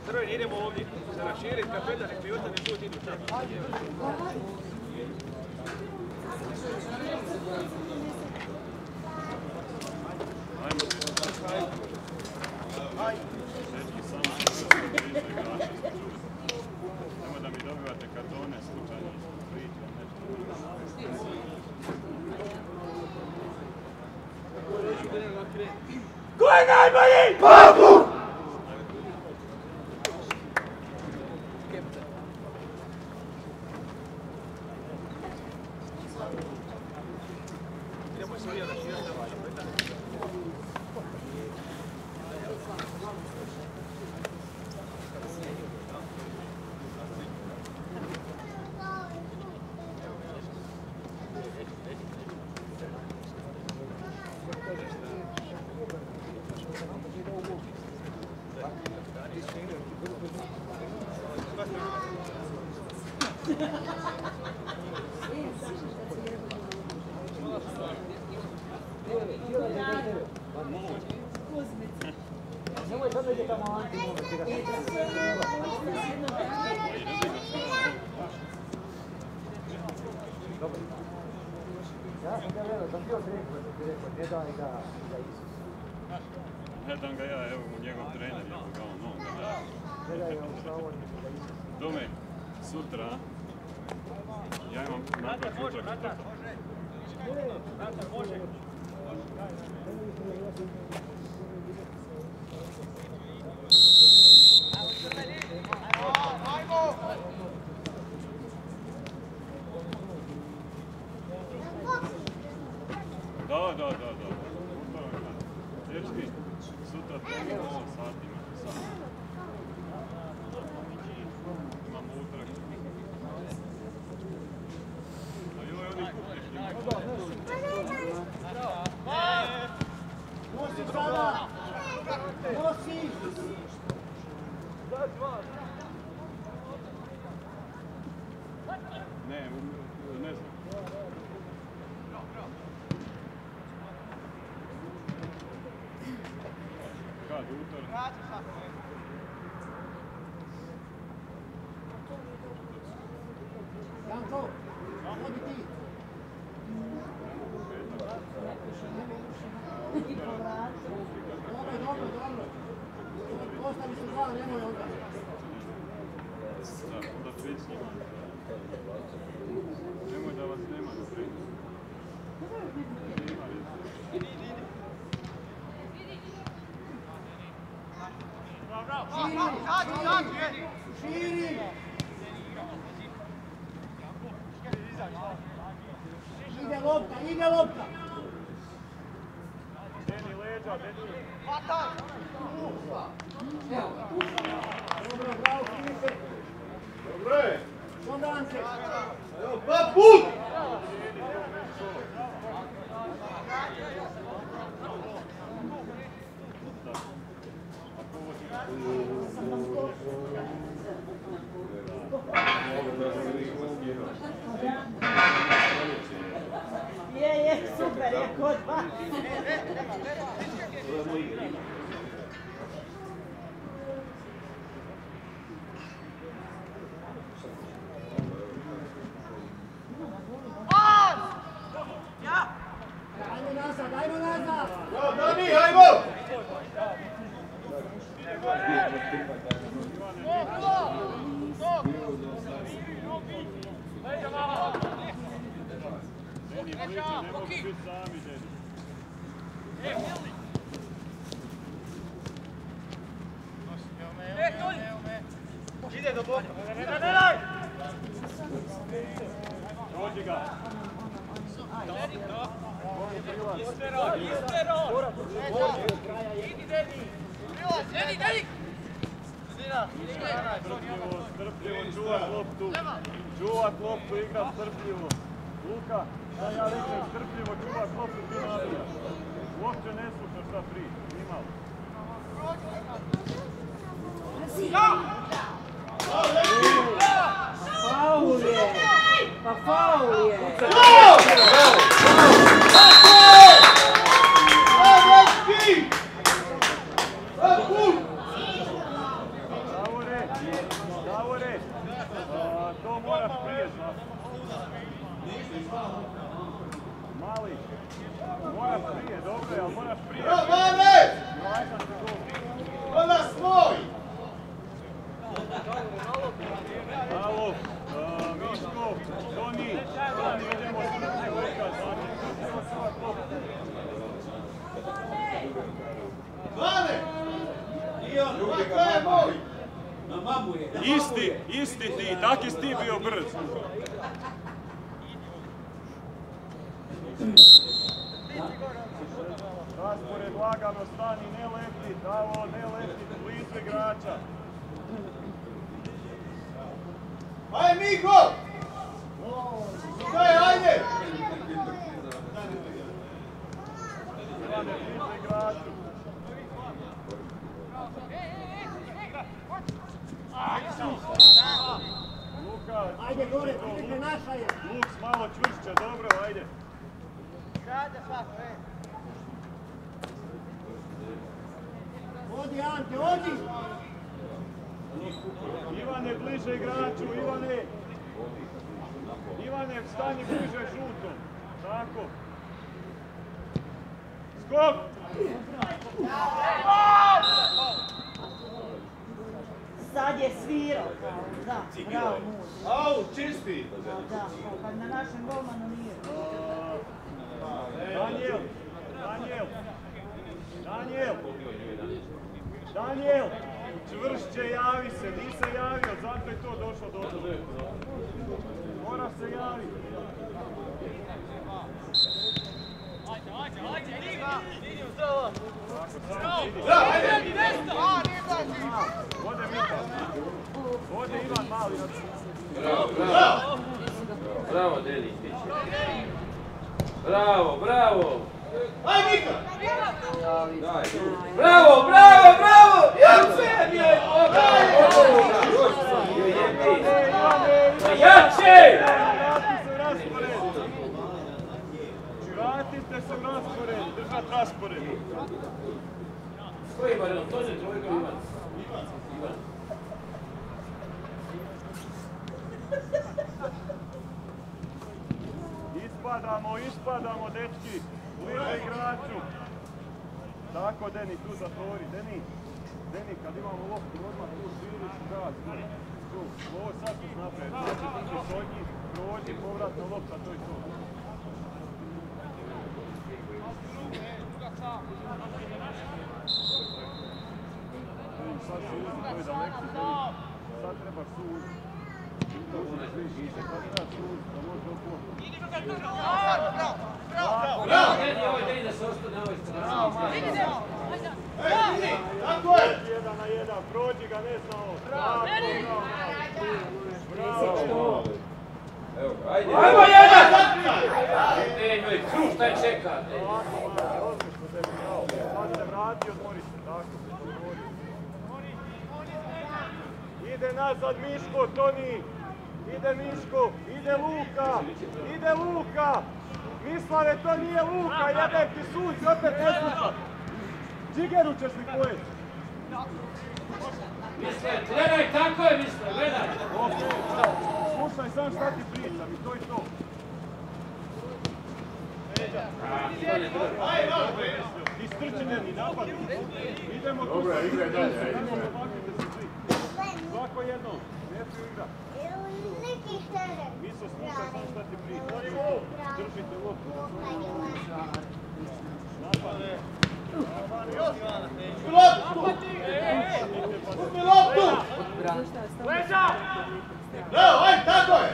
Crveni, idemo ovdje. Se raširiti, kapetan, nek mi ostane put, idu tamo. Nemo da mi dobivate kartone slučajno priča, nešto. Ko je najbolji? Pavuk! Nemoj sad neće tamo Antimo. Dobro. Ja sam ga velo, sam bio direktno, ne daj ga Isus. Ne dam ga ja, evo mu njegov trener, evo ga on ga da. Ne daj ga u Slavoniju ga Isus. Dome, sutra, ja imam napraviti sutra kako. Natar, može. Da. Dečki, sutra trening 8 sati imate sad. Imamo utrak. A joj, oni kuplješni. Nosi sada! Nosi! Ne znam. Kad, utorak? Janko, odi ti! Dobro. Ostali su dva, nemoj onda. Da, onda pet s njima. Nemoj da vas nema na treningu. Širi! Ide lopta! Deni leđa, deni. Dobro, bravo Filipe! Dobro je! Onda Ante! Evo, pa put! Je, super, je kod vas. Ajmo nazad! Bravo, Dani, ajmo! Deni, bliče, ne mogu biti sami, Deni. Ide do boka. Dođi ga. Strpljivo, čuvat loptu. Čuvat loptu, igrat strpljivo. Luka, da ja rekao, strpljivo čuvat loptu, ti nabijaš. Uopće ne slušaš šta priča, nimalo. Faul je! Pa faul je! Isti ti, taki si ti bio brz. Raspored lagano stani, ne leti, Davo, ne leti, blizu igrača. Ajde, Miko! Daj, ajde! Ivane, blizu igraču. Luka, Ajde gore, prilike naša je. Luks malo čvršće, dobro, ajde. Odi Ante, odi! Ivane, bliže igraču, Ivane! Ivane, stani bliže žutom. Tako. Skok! Sad je svirao. Da, bravo muž. Au, čisti! Da, kad na našem golmanu nije. Daniel! Čvršće, javi se, nisi javio, zato je to došlo do toga. Mora se javiti. Ode Mika. Ode Ivan mali. Bravo! Bravo, Deni. Bravo, bravo! Aj, Mika! Daj. Bravo, bravo, bravo! Jače! Jače! Vratite se u raspored, držat raspored. Koji Ivan? To je trojka Ivan. Ispadamo, dečki. Bliže igraču. Tako, Deni, tu zatvori. Deni, kad imamo loptu, odmah tu širiš gaz. Tu, ovo sad tu napred. Prođi, povratna lopta, to je to. Sad se uzi, to je daleko. Sad trebaš su uzi. Sad trebaš su uzi, da može oklopiti. Bravo, Deni, ovo je Deni da se ostane na ovoj strani. Tako je! 1 na 1, prođi ga, ne znao. Bravo! Evo ga, ajde. Ajmo jedan! Deni, kruh, šta čeka? Sad se vrati, odmori se, tako. Ide nazad Miško, Toni! Ide Miško, ide Luka! Mislave, to nije Luka, jebem ti suci, opet ne sluša! Džigeru ćeš mi pojeti! Misle, gledaj, tako je, misle, gledaj! Slušaj sam šta ti pričam i to je to. Istrčite mi napad. Idemo tu. Dobro, igraj dalje. Svako jedno. Nesu igra. Miso, slušaj sam šta ti pričam. Držite loptu. Napad. Uzmi loptu! Leđa! Bravo, ajde, tako je!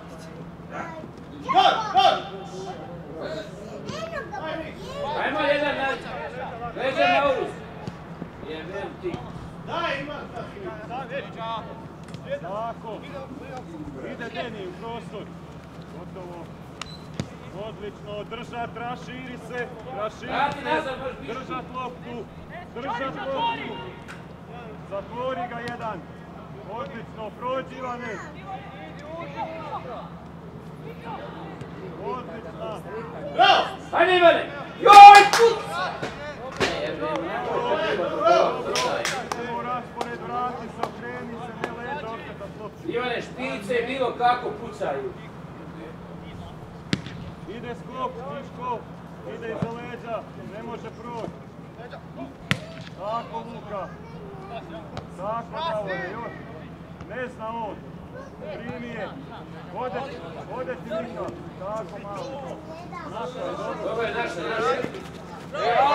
Gol! Ajmo jedan leđa na urus. Jebem ti. Daj, ima! Tako. Ide Deni u prostor. Gotovo. Odlično. Držat, raširi se. Držat loptu. Zatvori ga jedan. Odlično. Prođi, Ivane. Odlično. Bravo! Ajde, Ivane! Joj, put! Raspored, vrati se, okreni se, ne leđa, orketat loptu. Ivane, špice bilo kako pucaju. Ide sklop, Miško, ide iza leđa, ne može proći. Tako, Luka. Tako, Davore, još. Ne zna on. Primi je. Ode ti Mika. Tako malo. Naša je dobro. Dobro je naša.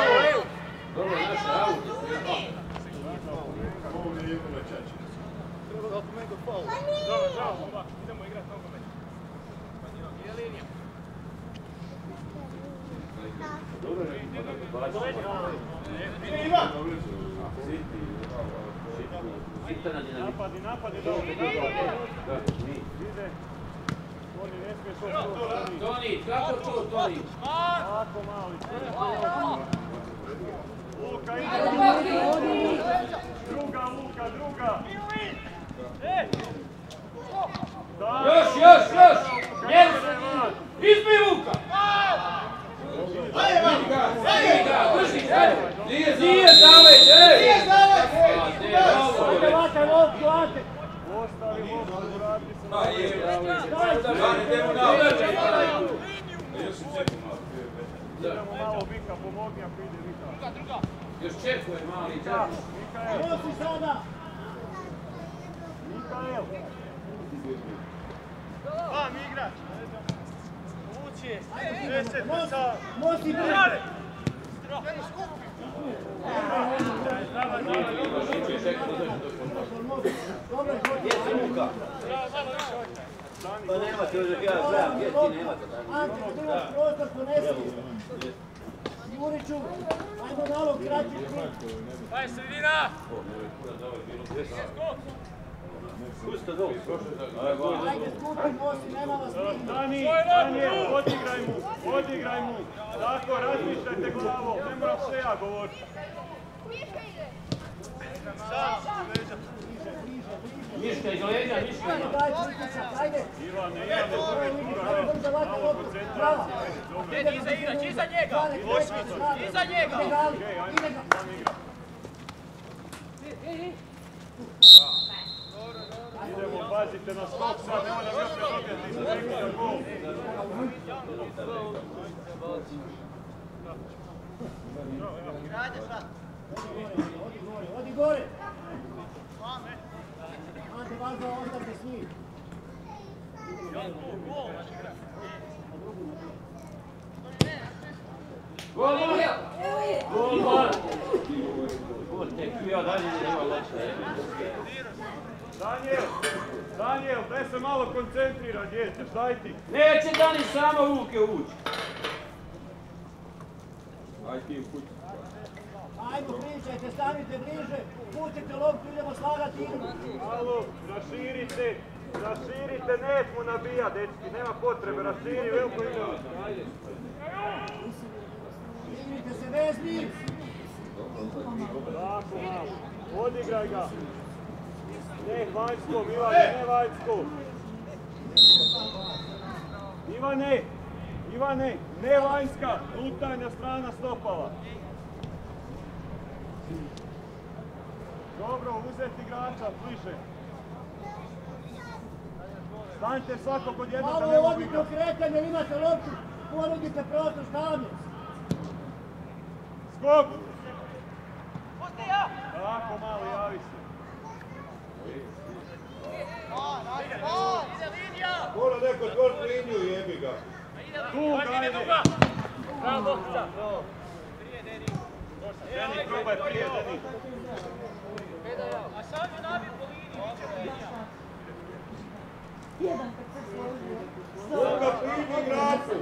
Dobro je naša, auto. Treba da opomenuti faul. Dobro, idemo igrati nogomet. Ide linija. Ide Ivan! Napadi, dobro. Ide. Toni, ne smiješ ovo. Toni, kako to, Toni? Tako mali. Luka ide. Druga. Još! Izbi Luka! Ajde, Ivan! Drži, nije zaveć, ej! Ovakaj loptu, Ante! Ostavi loptu, vrati se. Ma je, idemo na udačaj, Idemo malo Vika, pomogni ako ide Vika. još čekuje mali, čekuje. Mikael. Nosi sada! Mikael. Vam igrač. Uči. Nosi bliže! Dobro, Pa nemate, još ja gledam, gdje ti nemate. Ante, imaš prostor, ponesi. Juriću, ajmo malo kraći šut. Aj, sredina! Pusti dol. Ajde, skupi, nosi, nema vas ništa. Daniel, odigraj mu. Tako, razmišljajte glavom, ne moram sve ja govoriti. Miška iz leđa, Miška. Ajde, daj pritisak, ajde. Ivane, Ajde, brzo vata loptu, brava. Iza njega! Iza njega! Ide ga. Idemo, pazite na skok sad, nemoj da mi opet dobijete iz nekada gol. Odi gore. Ante, važno ostavite s njim. Gol, tek ja dalje nema loše. Daniel, daj se malo koncentrira, djete, daj ti. Neće Dani samo u ruke ući. Ajmo, pričajte, stanite bliže, pustite loptu, idemo slagati igru. Malo, raširite, nećemo nabija, dečki, nema potrebe, raširi, veliko igramo. Igrite se bez njih. Tako malo, odigraj ga. Ne vanjskom, Ivane, ne vanjskom. Ivane, ne vanjska, unutarnja strana stopala. Dobro, uzeti igrača, bliže. Stanite svako kod jednog da ne Malo mogu odite igrati. okretanje, imate loptu, ponudite prostor stavlje. Skok! Tako malo, javi se. Mora neko otvoriti liniju, jebi ga. Tu, ajde. Bravo, Bokca! Deni, probaj prije, Deni. A sam je nabio po liniji, viće linija. Luka, primi igraču.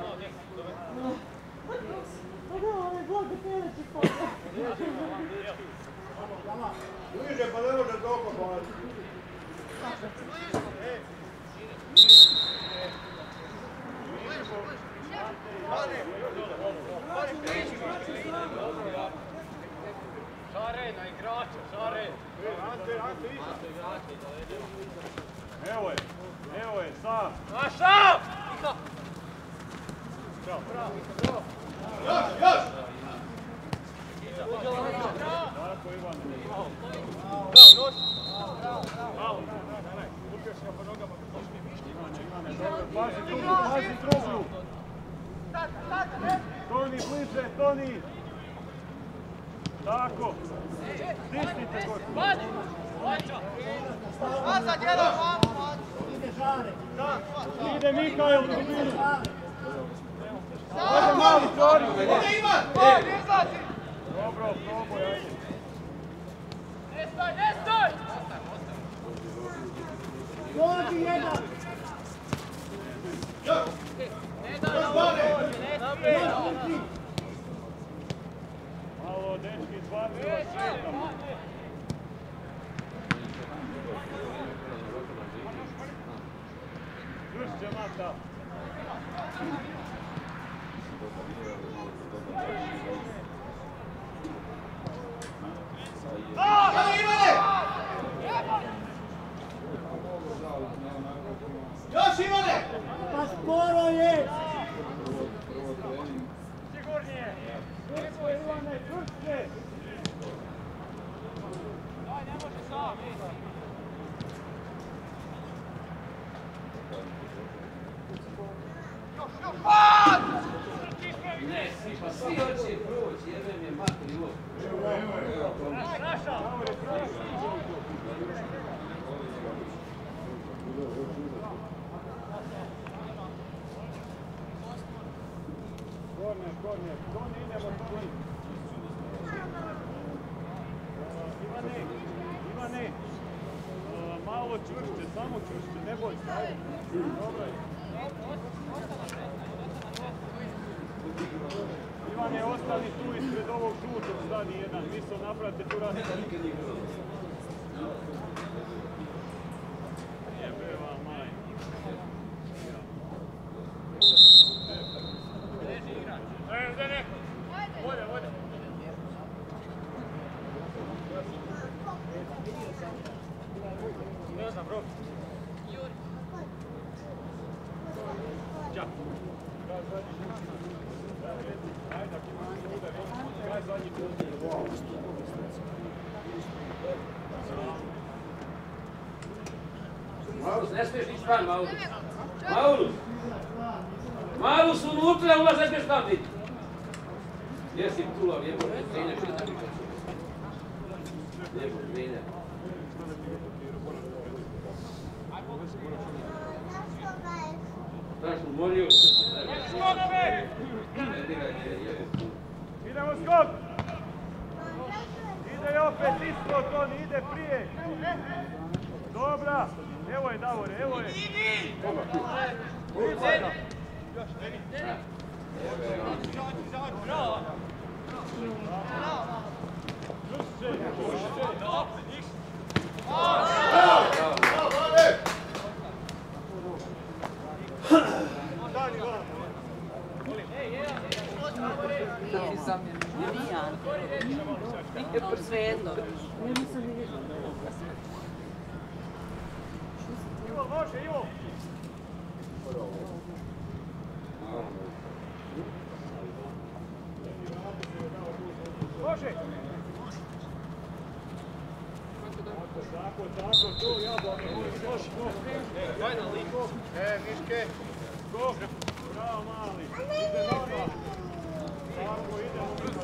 Bliže, pa ne može toliko baciti. Šare na igrača, šare! Evo je, sam. Naša! Još! Tako, Ivane. Pazi drugu. Toni, bliže, Toni. Tako. Stisnite gosti. Vadi! Vaća! Ide Žare. Ide Mikael u dubinu. Žare. Ajde mali, Čori. Ide Ivan! Dobro, proboj, ajde. Ne stoj! jedan. Malo, dečki, izbacila šetamo. Čvršće, Mata. Još Ivane! Pa sporo je! Sigurnije! Čvršće, Ivane, čvršće! Daj, ne može sam! Ne, pa svi hoće proći, jebem je matri ovo. Korner, idemo tu. Ivane, malo čvršće, samo čvršće, ne boj se, ajde. Dobro je. Ivane, ostani tu ispred ovog žutog, stani jedan, vi se napravite tu radi. Jebe vam, maj. Vode. Ne znam, Rok. Maulus, ne smiješ ići van, Maulus. Maulus, unutra, ulaz ne smiješ van biti. Jesi tulav, lijepo, Zrenja, čita mi kad su. Lijepo, Zrenja. Znaš, umorio se. Idemo skok! Ide opet ispod, on ide prije. Dobra, evo je Davore, evo je. Nije posvetno. Ivo, može, Ivo! Može! Tako, tu, Jabo, Miške! skok! Bravo, mali! Ide nama! Tako, idemo.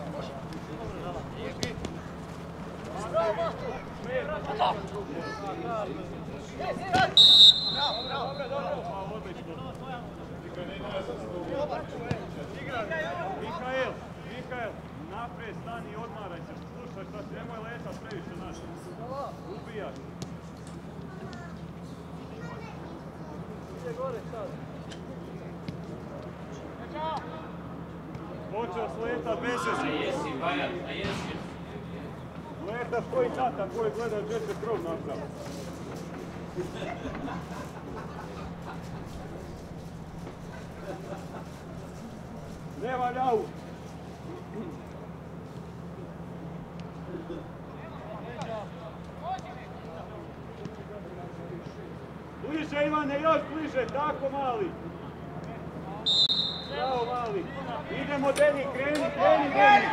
Mikael, naprijed stani i odmaraj se. Slušaj šta ti, nemoj letat previše naš. Ubijaš. Ide gore sad. Počeo s leta bez A jesi, Bajat, a jesi. letaš koji tata koji gleda gdje se krov napravi. Ne valjau! Bliže Ivane, još bliže, tako mali! Bravo mali! Idemo Deni, kreni Deni!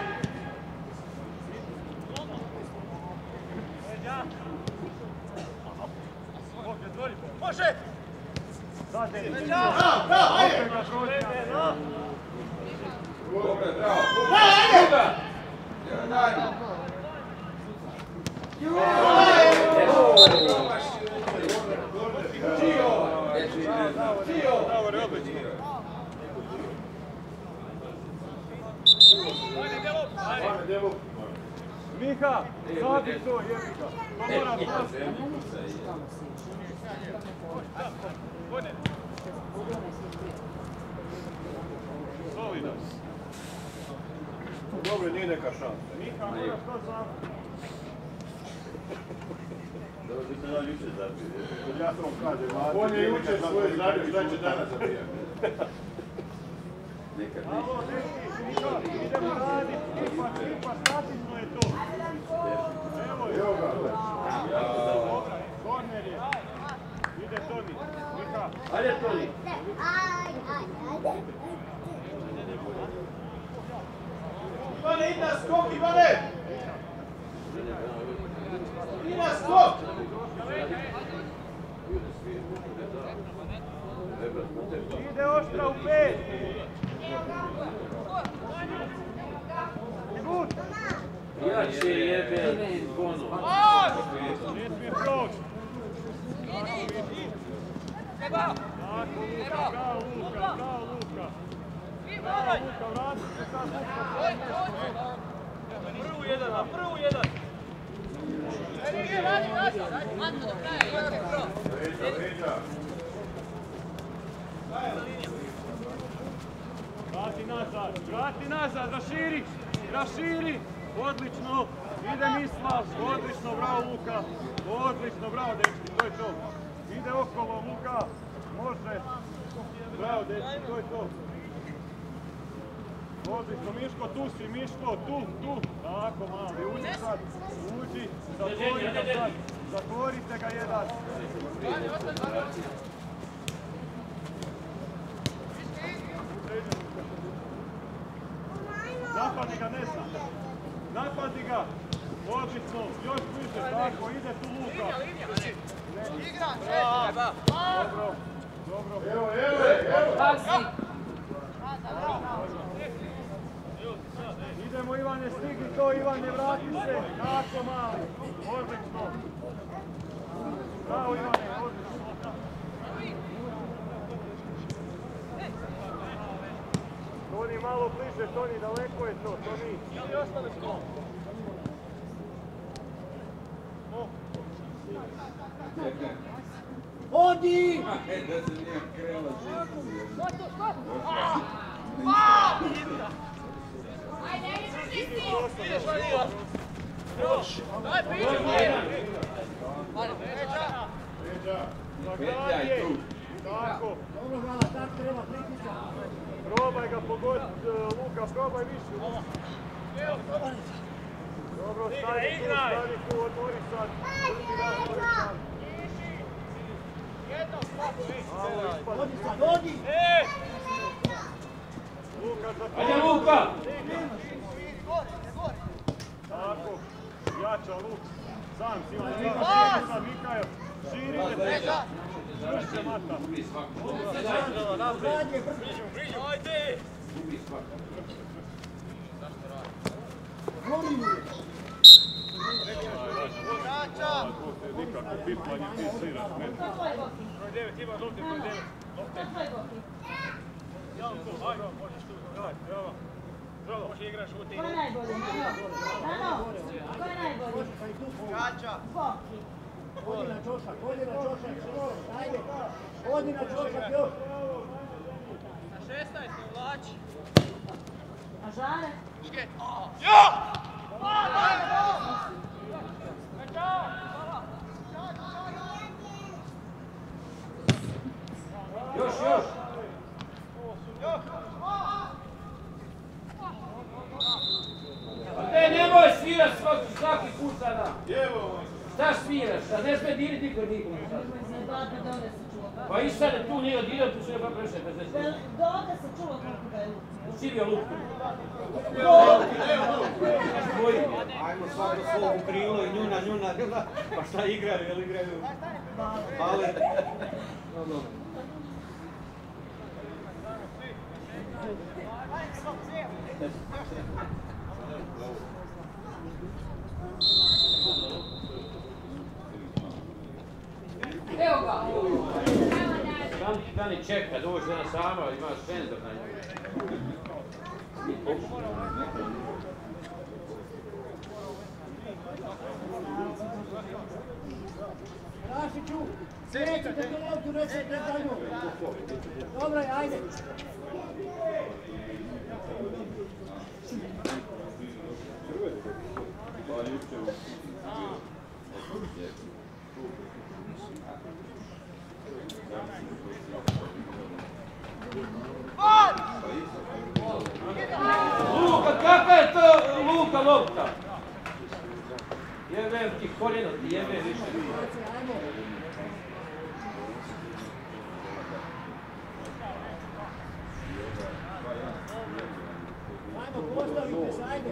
Može! Sad Deni! Bravo, ajde! Dobro, bravo! Druga! Miha, zabi to, jebi ga. To mora pasti. Solidan. Dobro, nije neka šansa. Miha, moraš to zabiti. Dobro, bi se da više zabije. Ja sam kažem, on je jučer svoje zabio, šta će danas zabijati? Alo, dečki, idemo raditi, kipa, statično je to. Evo ga. Korner je. Ide Toni, Miha. Ajde, Toni. Ivane, ide na skok, Ivane! Ide na skok! Ide oštra u 5. Šut! Jače jebe gono. Ne smije proći. Tako, Luka, bravo Luka. Bravo Luka, vrati se sad Luka. Prvu jedan. Vrati nazad, raširi, odlično, ide Mislav, odlično, bravo Luka, odlično, bravo dečki, to je to, ide okolo Luka, može, bravo dečki, to je to. Odlično, Miško, tu si, Miško, tu, tako mali, uđi sad, zatvorite ga jedan. Napadi ga, ne znam. Napadi ga. Odlično, još bliže, tako, ide tu Luka. Dobro. Evo. Idemo Ivane, stigni to, Ivane, vrati se. Tako mali, odlično. Bravo Ivane, odlično. Toni, malo bliže, Toni, daleko je to, Toni. Ili ostali smo? Odi! Da se nije krela Tako. Dobro, hvala, tako treba pritisati. Probaj ga pogoditi, Luka, probaj više. Dobro, stavi tu, odmori sad. Odi sad, odi! Luka, Ajde, Luka! Tako, jača Luk. Sam si on, sad Mikael. Širite. Zvrše mata. Zadnje, Ajde! gori mu je. Nikako pipanje pisiraš, ne. Broj 9, ima žuti, broj 9. Ajde, možeš tu. Bravo, može igraš šuti. Ko je najbolji? Ano, ko je najbolji? Kača! Boki. Odi na čošak, ajde. Odi na čošak još. Na 16, uvlači. A Žare? Još! Ne, nemoj svirat svaki put sada. Šta sviraš? Sad ne smije diriti niko nikom. Pa i sad tu nije odirio, tu sve pa preše. Doda se čuva kako ga je Luk. Učivio Luk. Ajmo svako svom krilo i njuna, pa šta igraju, jel igraju? Bale. Evo ga. Dani čeka, dođe na sama, imaš senzor na njoj. Rašiću, srećite tu loptu, nećete za nju. Dobro je, ajde. Luka, kakva je to Luka lopta? Jebem ti koljeno, ti jebem više. Ajmo, postavite se, ajde.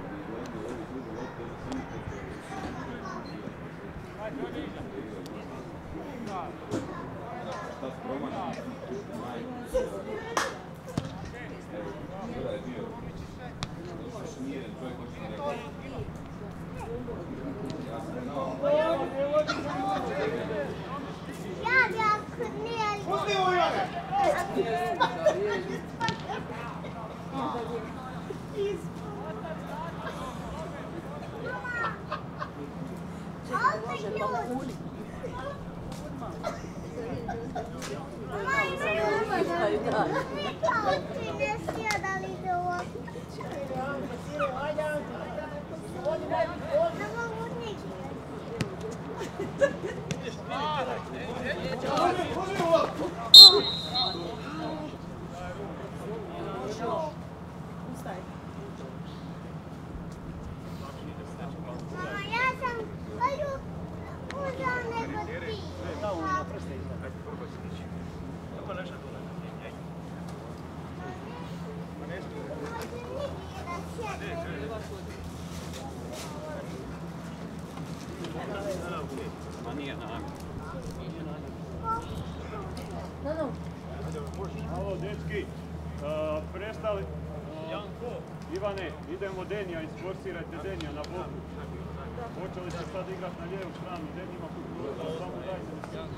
Alo, dečki, prestali... Ivane, idemo Denija, isforsirajte Denija na boku. Počeli će sad igrat na lijevu stranu, Denija ima kutu, samo dajte mi se.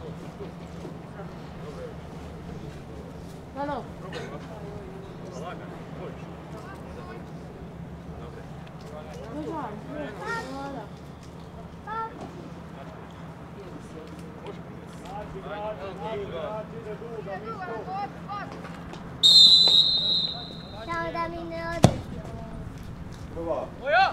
Halo. Samo da mi ne ode. Prva.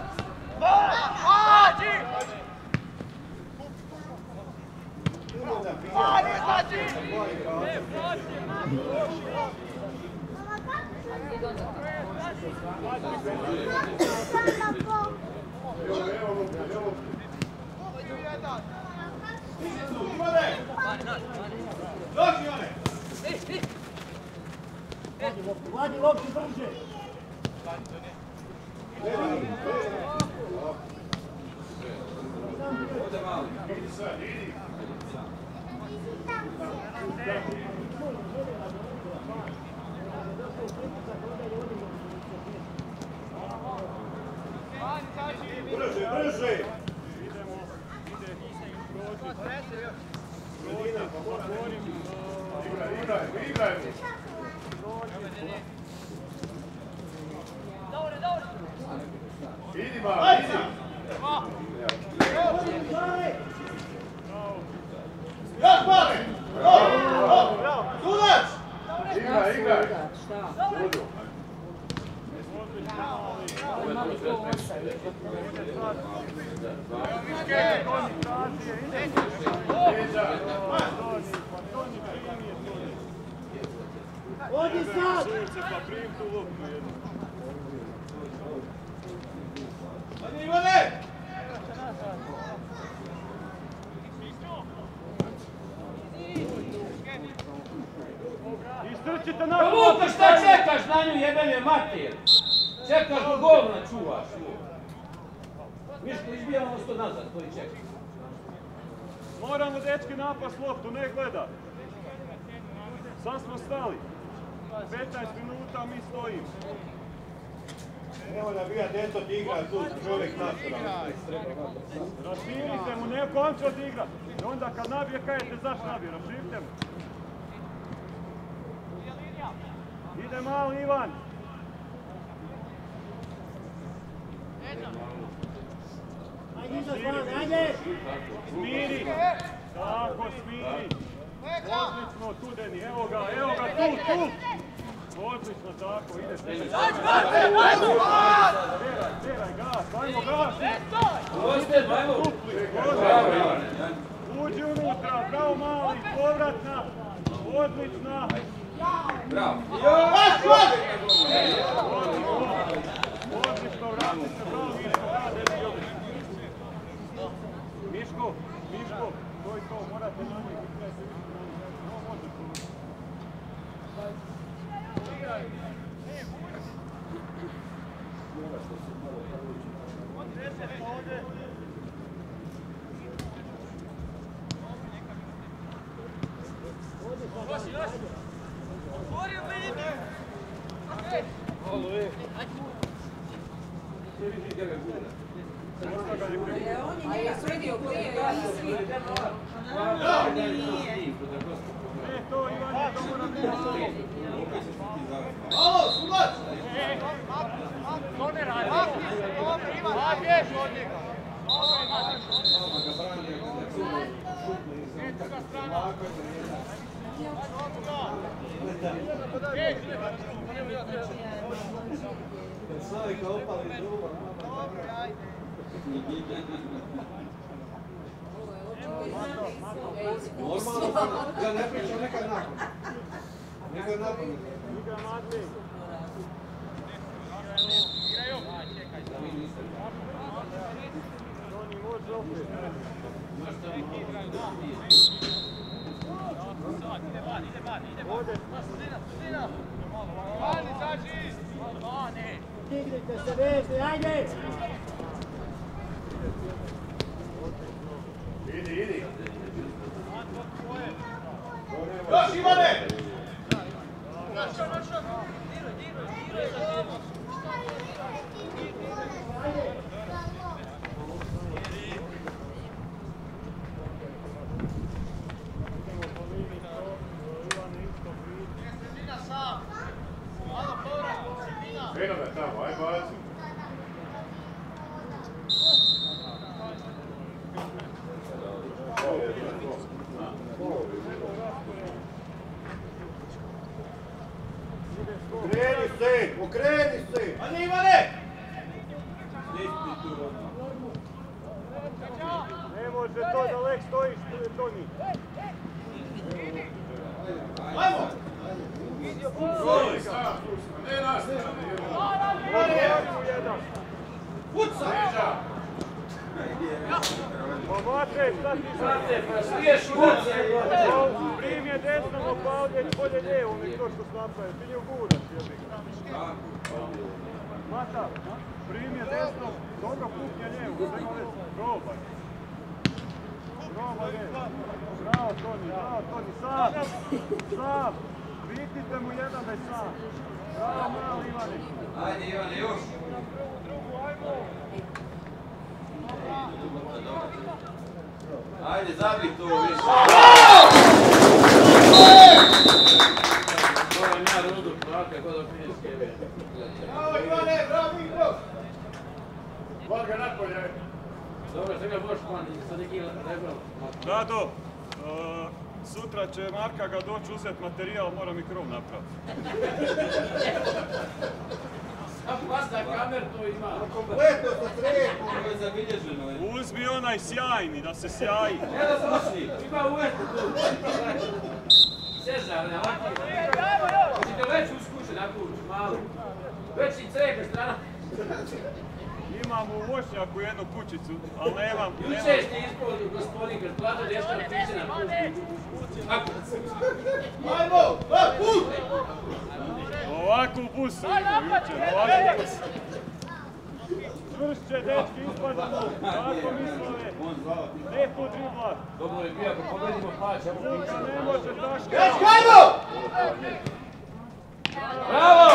Vadi loptu brže. Brže, brže! Igraj! Idi malo, idi! Još mali! Sudac! Igraj! Odi sad! Pa prim tu loptu jednu. Ajde Ivane! Istrčite na Pa Luka, šta čekaš na nju, jebem je mater? Čekaš do govna, čuvaš. Miško, izbijamo to nazad, to i čekaš. Moramo dečki napast loptu, ne gleda. Sad smo stali. 15 minuta mi stojimo. Evo da bija djeto ti igra tu, čovjek nastavlja. Raširite mu, neko on će odigra. I onda kad nabije, kajete zašto nabije, raširite mu. Ide mali Ivan. Ajde, izazvan, ajde! Smiri! Tako, smiri! Odlično, Tudeni, evo ga, tu! Odlično, tako, ide se. Teraj, gas, ajmo gas! Uđi unutra, bravo mali, povratna, odlična! Bravo! Odlično, vrati se, bravo Miško, Miško, to je to, morate na njih, A je sredio koji je, ja nisam vidio. to Ivanje, to mora biti malo. Alo, Subac! Ja ne pričam nekad nakon. Nekad nakon. Igra Matej. Toni, može opet. Dignite se, vezli, ajde! Idi! Još Ivane! Eno me tamo, aj baci. Okreni se! A ne Ivane! Ne može to da lek stojiš, Toni. Ajmo! Ne nastavljamo. Puca! Pa Matej, šta ti sad? Pa smiješ ulice! Prim je desno, pa ovdje bolje lijevo mi to što snapravio. Ti nju guraš, jebi ga. Mata, prim je desno, dobro puknje lijevo, nema već. Probaj. Probaj lijevo. Bravo Toni, sam! Vitite mu jedan da je sam. Bravo mali Ivane. Ajde Ivane, još! Ajde, zabij to više! Moram ja rudu plake kod opinijske. Bravo Ivane, bravo Mikro! Val ga napolje. Dobro, sve ga boš plani, sad neki rebel. Rado, sutra će Marka ga doći uzeti materijal, mora mi krov napraviti. Pasta kamer to ima. Kompletno sa srekom. Ovo je zabilježeno. Uzmi onaj sjajni, da se sjaji. Evo slušni, ima uvjetno tu. Cezar, ne ovaki. Hoćete već uz kuću na kuću, malo. Već i creka strana. Imam u voćnjaku jednu kućicu, ali nemam... Juče ste ispod gospodin, kad plata dješta piće na kuću. Ajmo, put! Ovako u busu idu jučer, ovako u busu. Čvršće, dečki, ispadamo, tako mislove. Lijepo dribla. Dobro je bio, ako pobedimo plaća. Luka ne može taška. Dečki, ajmo! Bravo!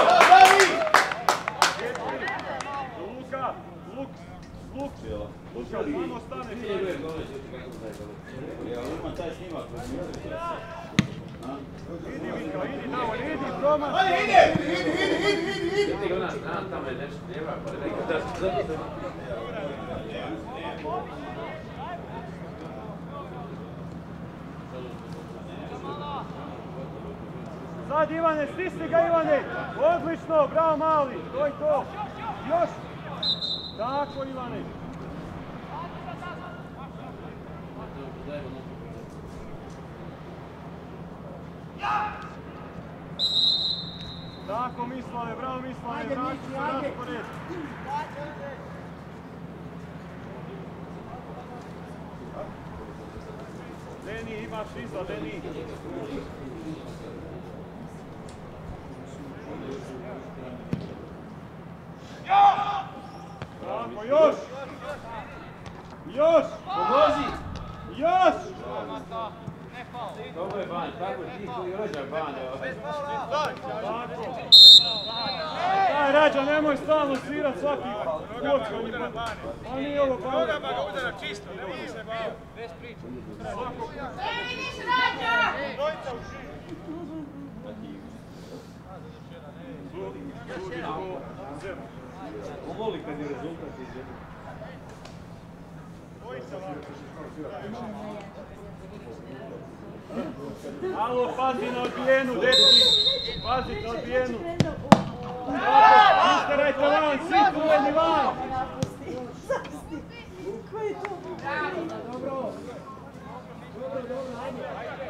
Luka, samo stane. Idi Vika, idi tamo, idi, promaš. Ajde, ide! Ti ga ona strana, tamo je nešto djeva, pa da neka da se... Sad Ivane, stisni ga Ivane! Odlično, bravo mali, to je to! Još! Tako Ivane! Tako Mislave, bravo Mislave, vrati se raspored! Deni, imaš iza, Deni! Tako, još! Još! Pomozi! Još! Dobro je Ban, tako je ti koji rođak Ban. Daj Rađa, nemoj stalno svirat svaki kocka. A nije ovo Ban. Toga pa ga udara čisto, ne može se baviti. Bez priča. Dojica u živu. Pomoli kad je rezultat iz jednog. Alo, pazi na odbijenu, dečki! Pazi na odbijenu! Istarajte van, svi trujeni van! Ko je to? Dobro. Dobro, ajde.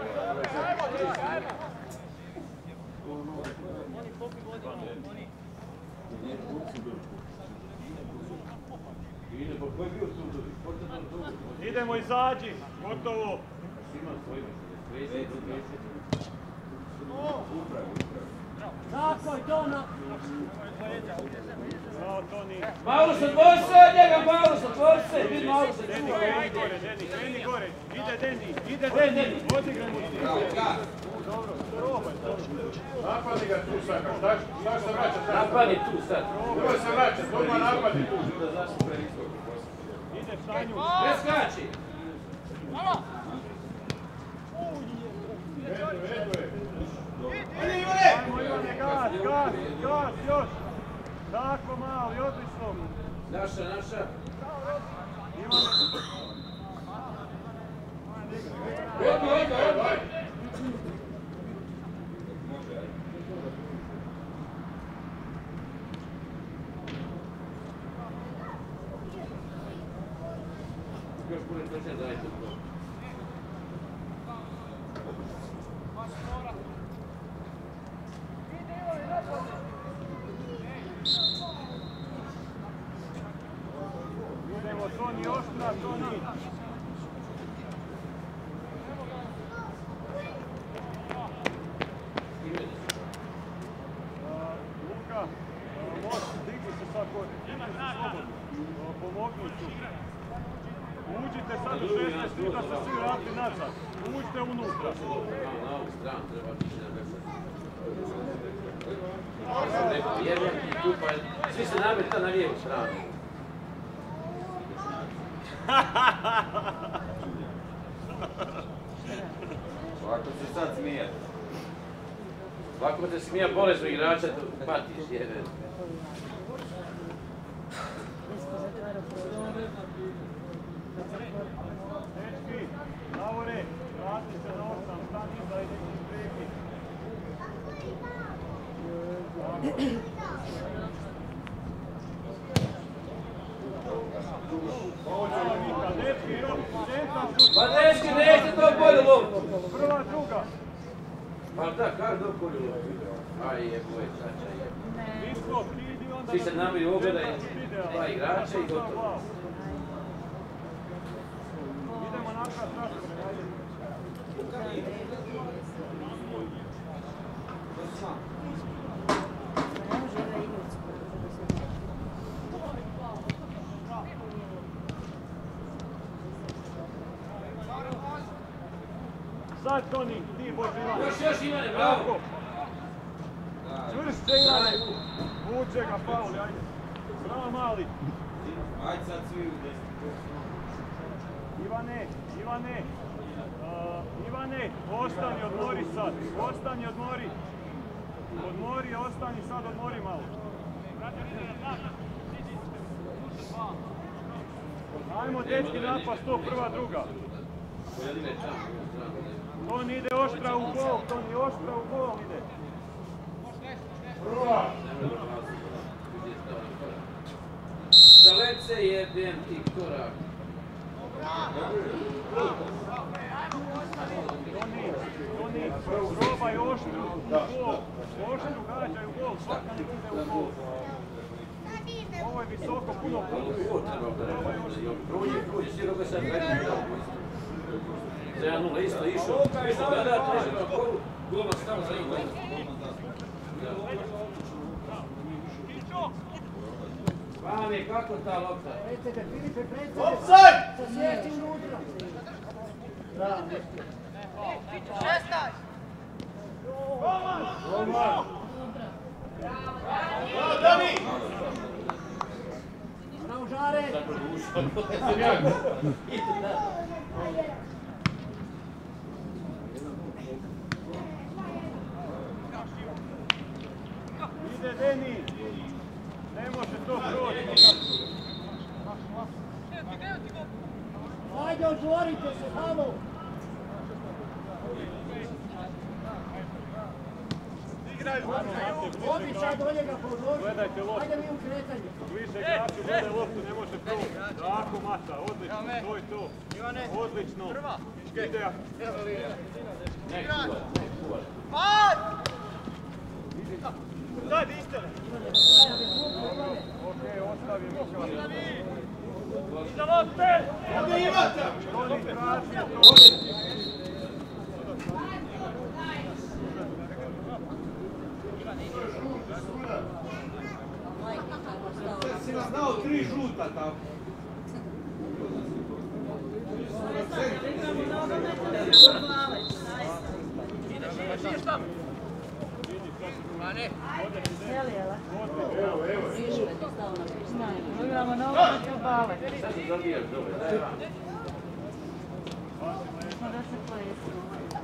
Idemo, izađi, gotovo! Tako je to na... Bravo, Toni! Paulus, otvori se od njega, Paulus, otvori se! Vidi Paulus, Deni, kreni gore, Deni, kreni gore! Ide Deni! Odigraj mu! Dobro, probaj! Napadi ga tu sad, šta se vraća sad? napadi tu sad. Nemoj se vraćati, odmah napadi tu. Ide Stanju! Preskači! Ajmo Ivane, gas, još! Tako mali, odlično! Naša! Ivane! Odmah! Još bude točan dajte to. Idemo, Toni, oštra, Toni! Luka, Most, digni se sad gore, digni se slobodno, pomogni tu. Uđite sad u 16 da se svi vrati nazad, uđite unutra. Na ovu stranu treba biti na vesu. Svi se nabiti na lijevu stranu. Ovako se sad smijati. Ovako te smija bolesno igrača, tu patiš jedan. Dečki, Davore, vrati se na 8, stani iza i neki prekid. Dečki, Pa dečki, nećete to bolje loptu. prva, druga. Pa da, kako do bolje loptu? Aj jeboj, sača jeboj. Isko, ti idi onda... Svi se namiri ogledaj, dva igrača i gotovo. Idemo napraviti raspored, ajde. Sad, Toni, ti boš Ivane. Još Ivane, bravo! Čvršće Ivane! Vuče ga, Pauli, ajde. Bravo, mali. Ajde sad svi u 10. Ivane, ostani, odmori sad. Ostani, odmori. Odmori, ostani sad, odmori malo. Ajmo, dečki, napast, to prva, druga. Toni ide oštra u gol, Toni oštra u gol ide. Dalece jedan ti korak. Toni, probaj oštru u gol. Oštru gađaj u gol, svaka ne ide u gol. Ovo je visoko, puno puno. Prođi, siroga sad vredi. Za 1-0 isto išao. Isto gleda, treće na golu. Golman stao za njim. Vane, kako ta lopta? Predsede, Filipe, predsede. Offside! Sa sjeti unutra. Bravo. Golman! Bravo, Dani! Bravo, Žare. Ide Deni! Ne može to proći! Ajde, otvorite se, tamo. Obi sad do njega podloži. Gledajte loptu. Ajde mi u kretanje. Više igrači gledaj loptu, ne može proći. Tako Mata, odlično, to je to. Odlično. Ide. Sad istele. Okej, ostavi Luka. Iza lopte! Ovdje imate! Toni tražio to. Si nas dao 3 žuta tamo. Igramo na ovo što bale. Smo da se plesimo.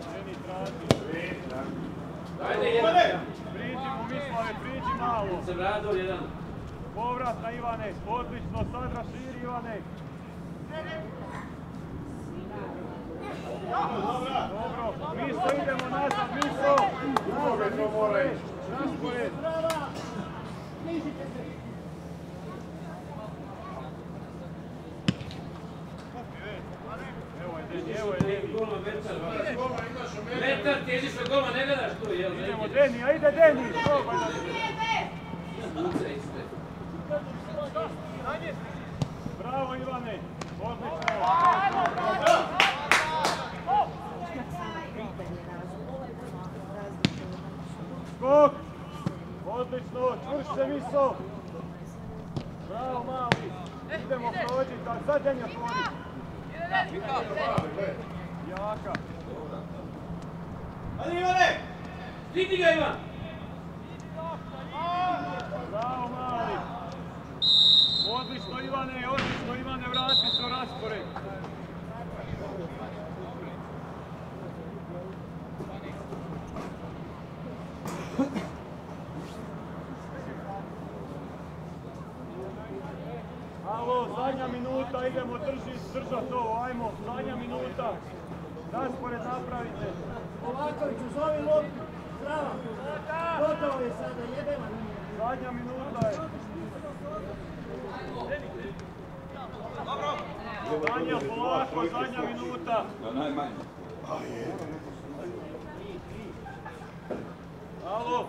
Ajde, jedan. Priđi mu Mislave, priđi malo. Sam Rador, jedan. Povrat na Ivane, odlično, sad raširi Ivane. Dobro, Miso idemo nazad, Miso! Nazad, Miso, raspored! Brava. Snižite se. Evo je Deni. Golman Metar. Metar, ti jediš na golman, ne gledaš tu, jel? Idemo Deni, a ide Deni! Probaj da Bravo Ivane, odlično! Skok! Odlično, čvrš se Miso! Bravo mali! Idemo prođi, sad Deni otvori! Jaka! Ajde Ivane! Digni ga Ivan! Bravo mali! Odlično Ivane, vrati se u raspored! Alo, zadnja minuta, idemo držati ovo, ajmo, zadnja minuta. Raspored napravite. Novakoviću, zovi loptu. Brava. Gotovo je sada, jebema. Zadnja minuta je. Daniel, polako, zadnja minuta. Najmanje. Alo.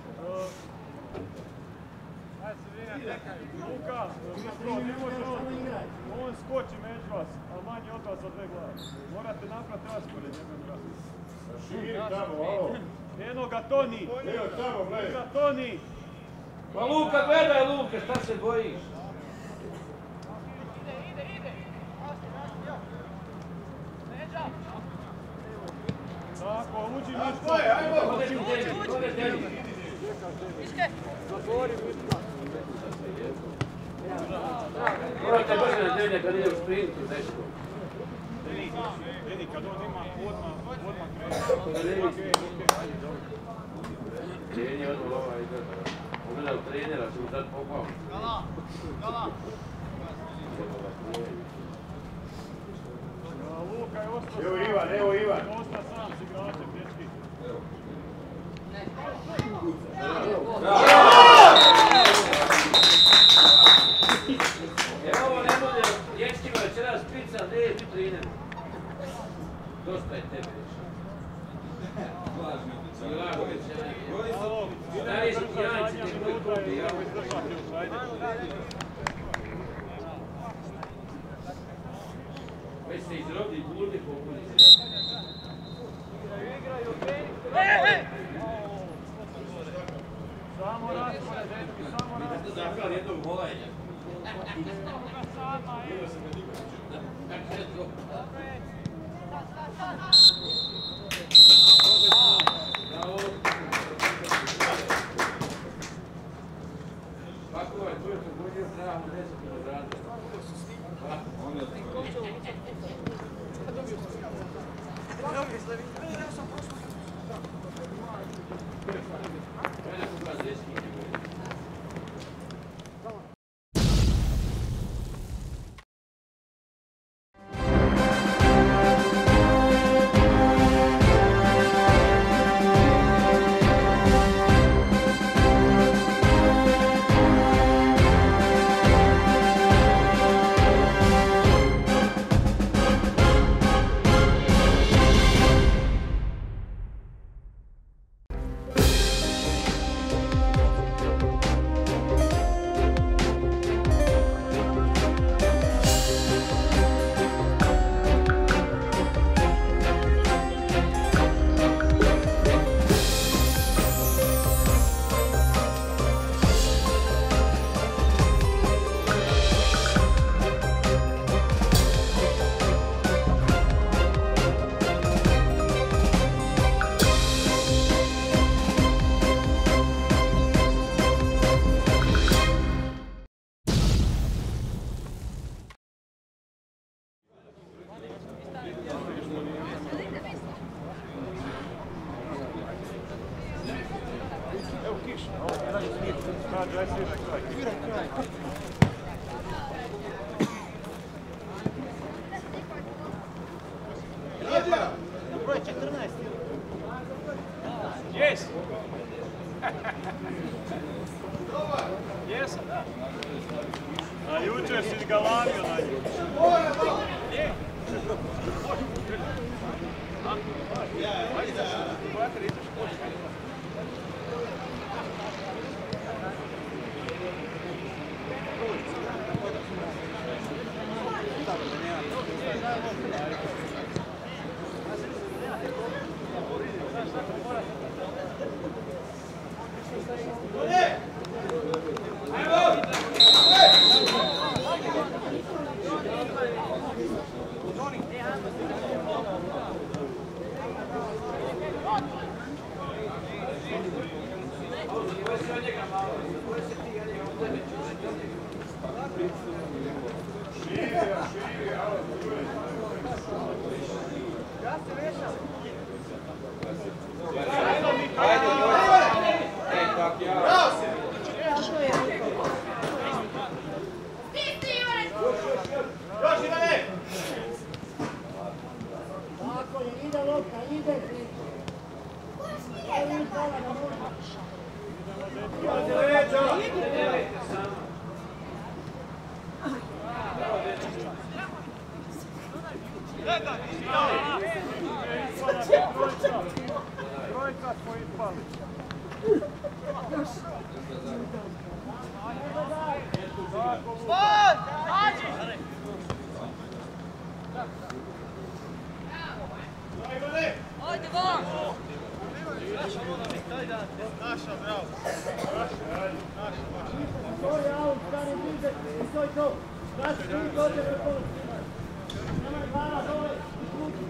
Luka, ne može on skoči među vas, a manje od vas od 2 glave. Morate napraviti raspored. Širi tamo, alo. Eno ga Toni. Evo tamo, gledaj. Eno ga Toni. Pa Luka, gledaj Luka, šta se bojiš? Tako, uđi Tako Miško. je, ajmo. Ode Deni. Zatvori Miško. Morate brže na Denja kad ide u sprintu, dečko. Deni, kad on ima odmah kreće. Denja odmah ovaj ide. Pogledaj u trenera, će mu dati popao. Luka je ostao Evo Ivan, evo Ivan. Ostao sam s igračem, dečki. Evo ovo ne bude dječkima večeras pizza, ne je triner. Dosta je tebe više. Stari jajci, te moj kupi, ja. Već se izrobili burdi popuni. Samo raspored, dečki, samo raspored. Zakal jednog volajnja. Kako je tu je pogodio pravno 10 kilograta? On je otvorio. Broj 14. Jes! Jesam, da. A jučer si galamio na nju. Je! Trojka smo ispali. Ajde van! Naša, bravo. To je aut, stani bliže, i to je to. Znači, ti dođe do toga. Nemaj glava dole, i kući.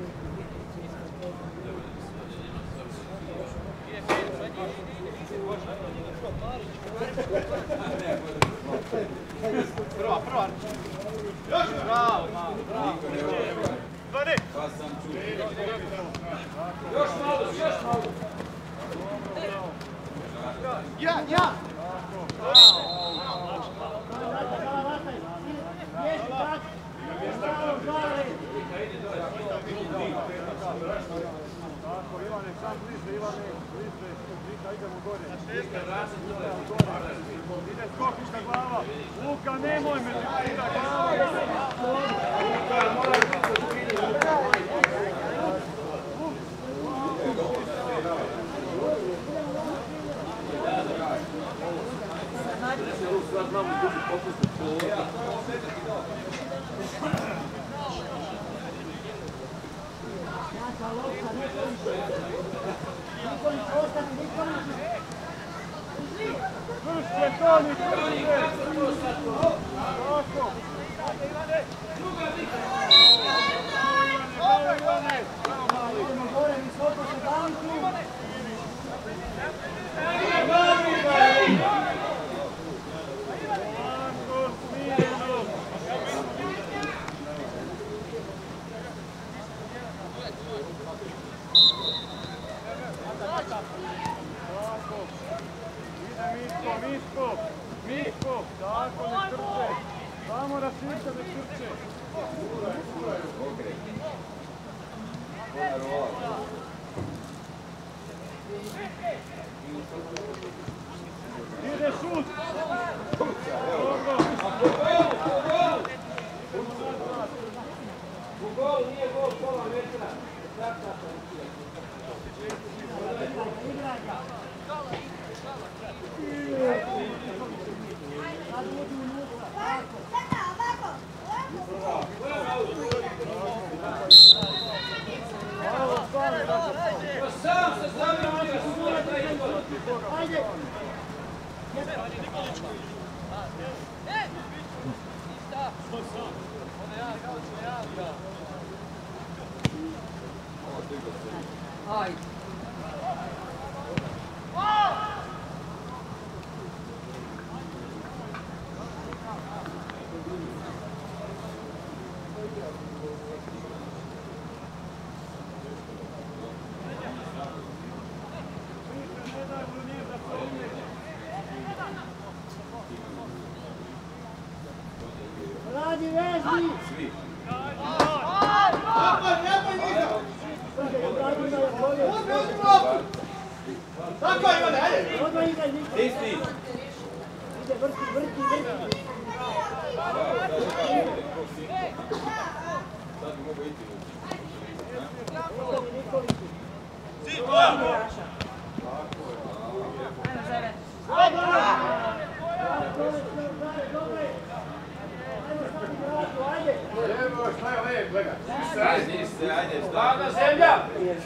Prva. Još bravo, bravo. Zvani! Još malo! Ja! Jesi tak? Bravo, žale! Tako, Ivane, sam bliže, Ivane, bliže, Vika, idemo gore. Ide skokišta glava. Luka, nemoj me živira glava. Luka, mora biti Vršće, Toni, vršće! Tako! Idemo gore, visoko se danku! Tako, smireno! Mitko, tako ne trče, samo Raširka ne trče. Ide šut! Dobro! U gol, nije gol, pola metra. Sam se stavio njega smura da je gol. Ajde! Ajde! Radi vezni! Svi. Tako Ivane, ajde! Odmah igraj, Niko! Isti! Ide, vrti, vrti, vrti! Sad bi mogo iti. Nikoliću! Evo, šta je lijep, gledaj. Ajde, ajde, Hladna zemlja!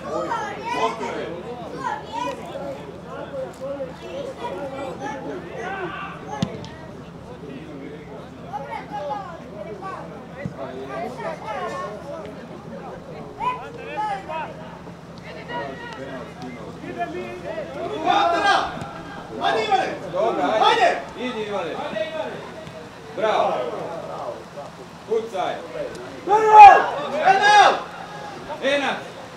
Ajde Ivane! Dobro, ajde! Idi Ivane! Bravo! Kucaj! Enad!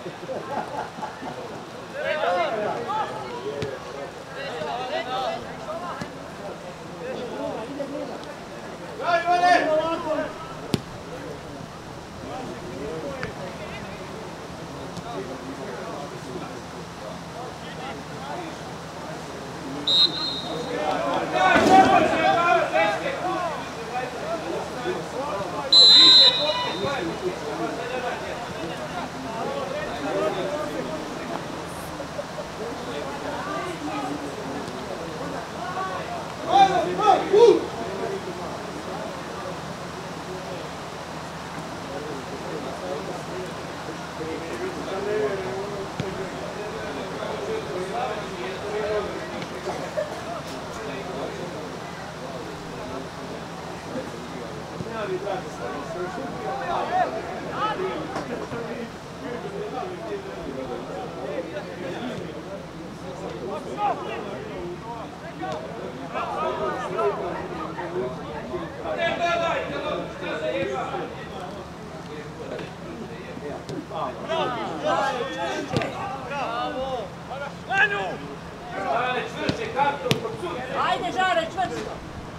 Ajde, Žare, čvrsto!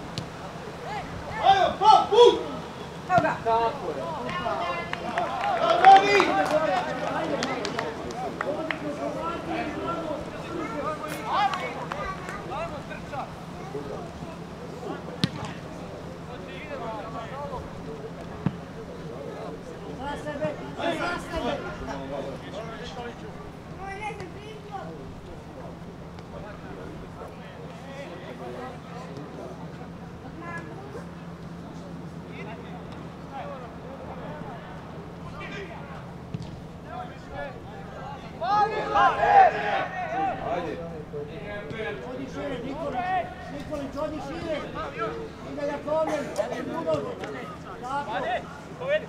Ajde, pa, put! Evo ga! Tako je. Ajde! Odi šire, Nikolić, odi šire. Ide Jakovljev, Budović. Tako. Povedi.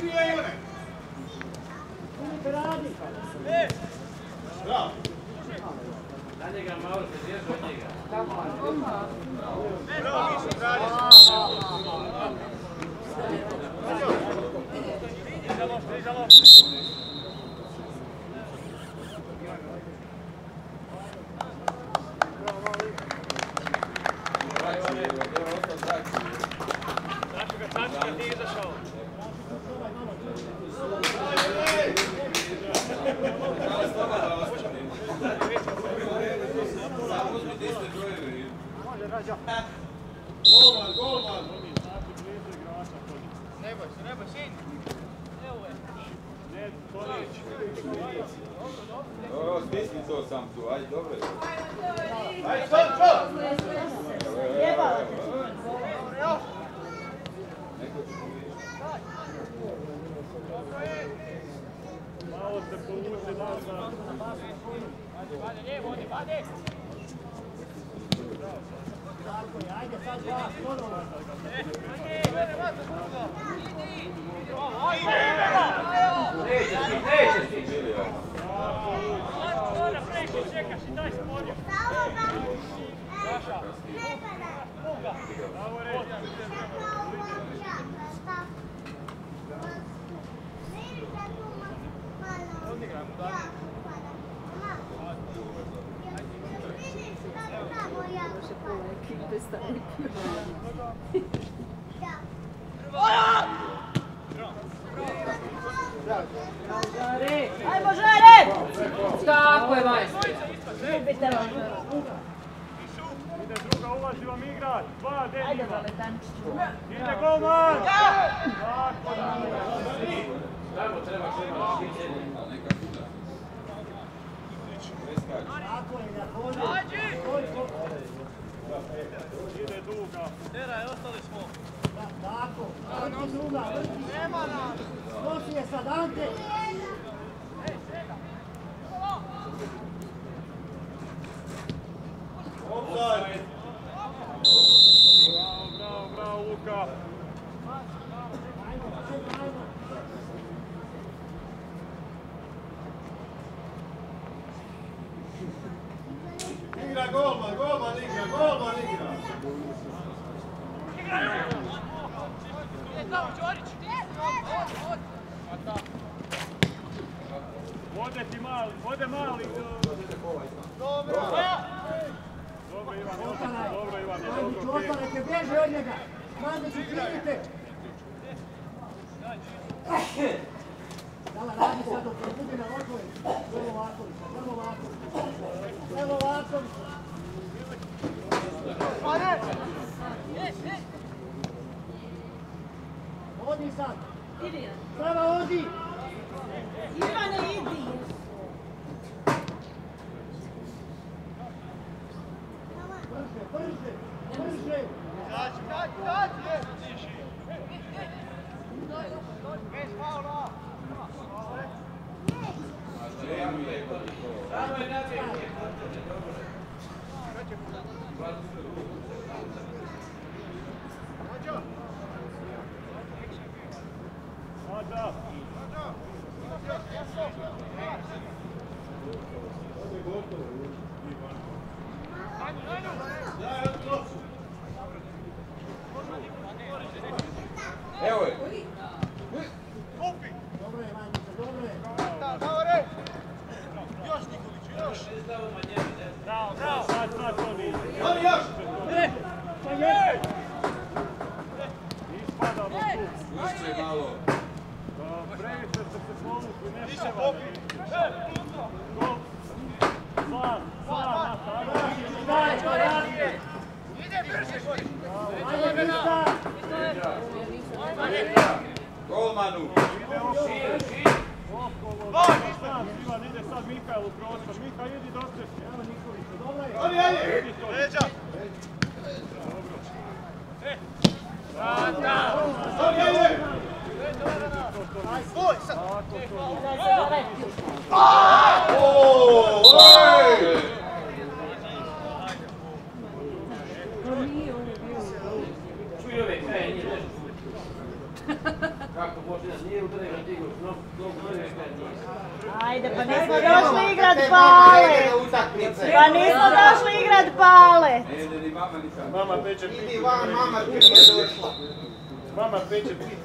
Filip radi. Bravo. Na njega malo se zježu od njega. Bravo, Mišo, radi. Idemo. Sačuga, ti izašao. Golman. Ne boj, sin. Evo je. Dobro, stisni to sam tu, ajde, dobro je. Ajde, stop! Malo se povuče nazad. Vade. Tako je, ajde sad vas, ponovno. Nećeš ti. Čekaš i daj spodio. Saša. Ajmo Žare! Tako je majstor. Ide druga, ulazi vam igrač. 2 denima. Ide golman! Tako je. Tamo treba Tako je, Jakovljev. Ide duga. Teraj, ostali smo. Tako, vrti druga, vrti. Nosi je sad Ante. Offside. Bravo, Luka. Igra golman igra. Vode mali. Dobro Ivan, dobro. Otvarajte, bježe od njega. Mandiću, krenite. Dala, radi sad dok ne budi na Vaković. Evo Vaković. Odi sad. Prava, odi. Ivane, idi! Brže! Bez faula! Evo je. Dobro je, Mandića, dobro je. Još Nikoliću, još! Bravo! Sad Toni! Toni još! Ispada do tu. Ušće malo. Previše ste se povukli, ne Više šava. popi! Gol! Slan, Daj, to radi. Ide brže, koji! Ajde, Vista. Golmanu. Ide okolo. Ivan ide sad Mihajl u prostor. Mihajl, idi do ceste. Evo Nikoliću, dobro je. Toni, ajde! Leđa! Toni, ajde! Oj, sad! Oooo! došli igrat bale. Pa nismo došli igrat bale. Mama peče pitu. Idi van, mama ti nije došla. Mama peče pitu.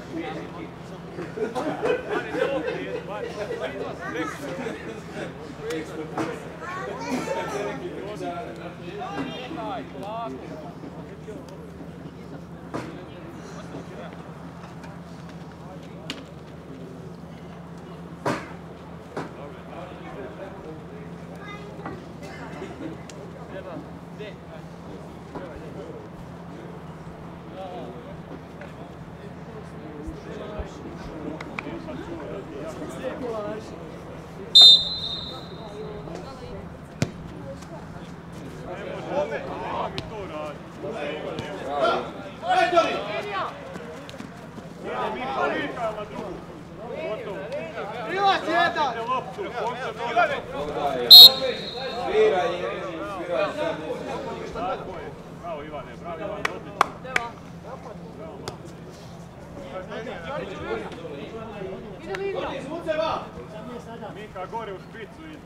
Mika gore u špicu ide.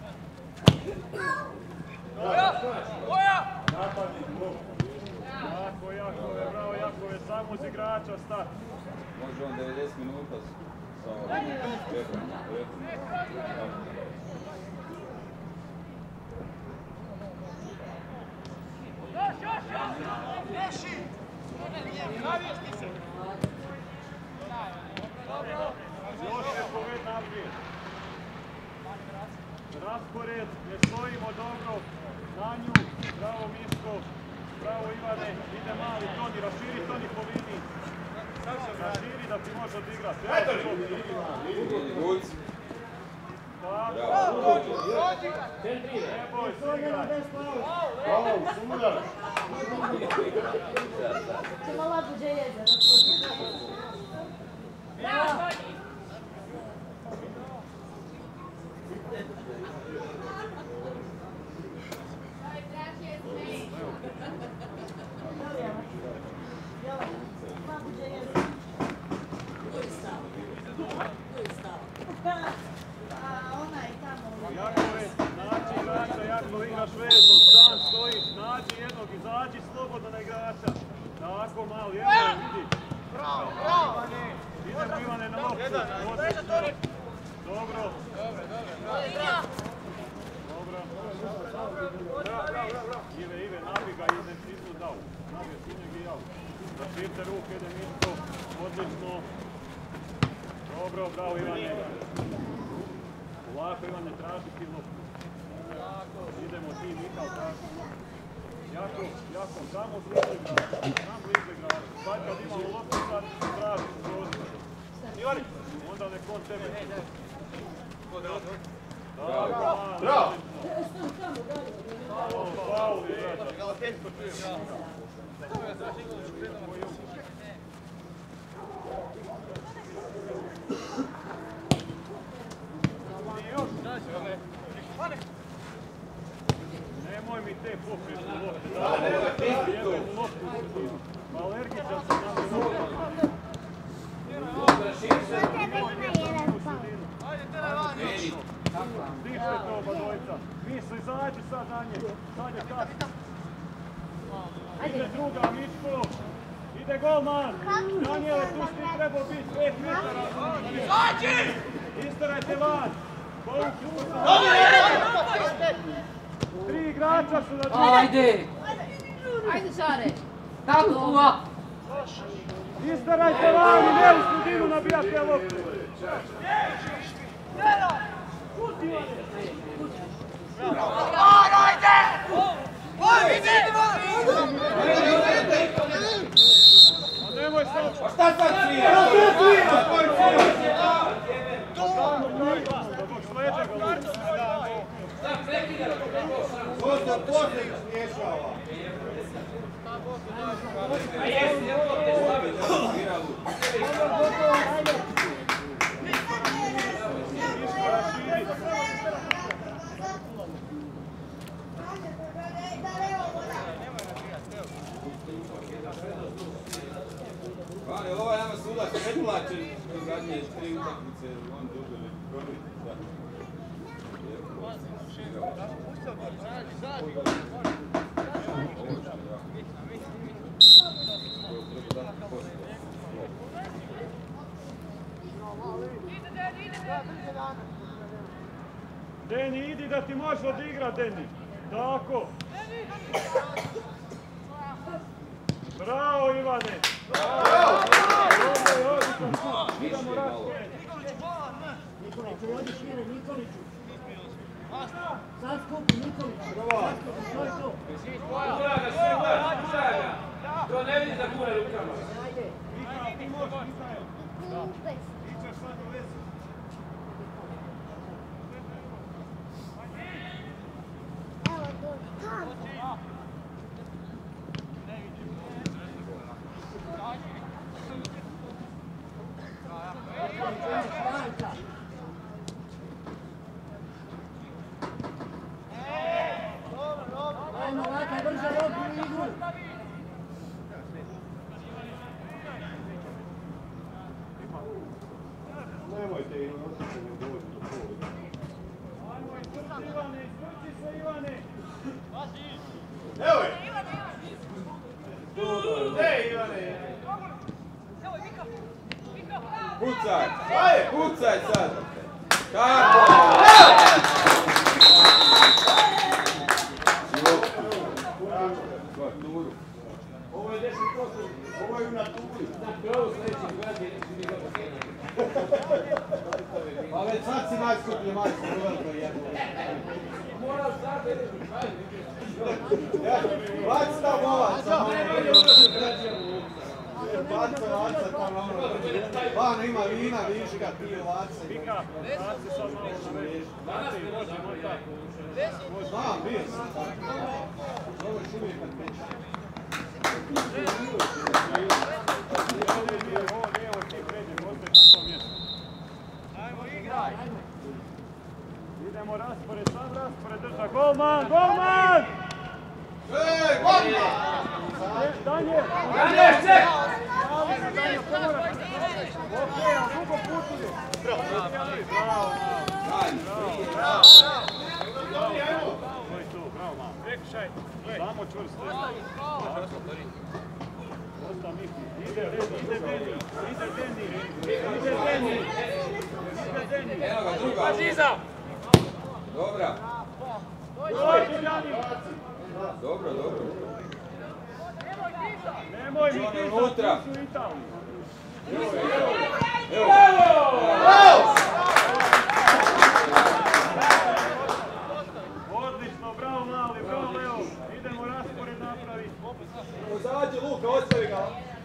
Jakove, bravo Jakove, samo uz igrača start. Može on 90 minuta sa Još je poved naprijed. Raspored, ne stojimo dobro. Na nju, bravo Miško, bravo Ivane, ide mali Toni, raširi Toni po liniji. Raširi da ti može odigrati. Neboj se igrati. Hvala, sudar. Ćemo lako dželjeza. Jakove, nađi igrača, Jakove igraš vezom, sam stojiš, nađi jednog, izađi slobodno na igrača. Tako malo, evo vidi. Bravo, bravo! Idemo Ivane na loptu, odlično. Dobro. Ive, nabi ga, idem izu dao. Nabi, sinjeg i jao. Zaširte ruke, ide Miško, odlično. Dobro, bravo Ivane. Ovako Ivane, traži ti loptu. Idemo ti, Mikal, traži loptu. Jako, samo blizu igrača. Sad kad imamo loptu, sad traži prostor. Ivane! Onda nek on tebe. Bravo! Faul je. Nemoj mi te pokretne lopte. Jednu loptu u sredinu. Alergičan sam na me loptu. Stište to oba dvojica. Misli, izađi sad na nje. Sad je kasno. Ide druga, Miško. Ide golman. Daniele, tu si trebao biti 5 metara. Izađi! Istarajte van. Tri igrača su na drugu. Ajde! Ajde, Šare! Tako kuva! Istarajte van i ne u sredinu nabijate loptu. Nemoj se... Pa šta sad svira? Zbog sleđa ga luči. Poslije smješava. A jesi, ne to te staviti da svira Vane, ovaj nama sudac ne plaće u zadnje 3 utakmice, on dobili. Deni, idi da ti možeš odigrat, Deni. Tako. Bravo, Ivane. Bravo. Idemo raspored. Nikoliću, odi šire, Nikoliću. Sad skupi, Nikoliću. To je to. To ne vidi da gure rukama. Ajde. Mikael, ti možeš, Mikael. Ićeš sad u vezu. Ajmo, Laka, brže loptu u igru. Nemojte i nositi ne dođu do pola. Ajmo, izvrci Ivane, izvrci se Ivane. Evo je! Ej, Ivane! Pucaj! Ajde! Pucaj sad! Kako? Ovo je 10%, ovo je u naturi. Pa već sad si najskuplji majstor u velikoj jednu. Moraš sad Baci ta bovaca, baca ovaca tamo ono. Vano ima vina, viška, ti ovaca. Mika, sad se sad malo naveš. Možemo i tako. Znam, bio sam tako. Ovo je uvijek kad peče. Ovo nije ovo ti pređe, ostaješ na svom mjestu. Ajmo, igraj! Idemo raspored, sam raspored drža. Golman, golman! Golman! Danje! Danje, ček! Danje, pomoraš! Okej, a dugo putu je. Bravo, bravo. To je to, bravo, malo. Prekršaj, samo čvrsto. Osta Miki, ide Deni. Evo ga, druga. Aziza! Dobra. Dođi, Jani! Dobro, dobro. Nemoj mi ti Unutra. sad u Italiji. Odlično, bravo mali, bravo Leo. Idemo raspored napraviti. Uzađi Luka, ostavi ga.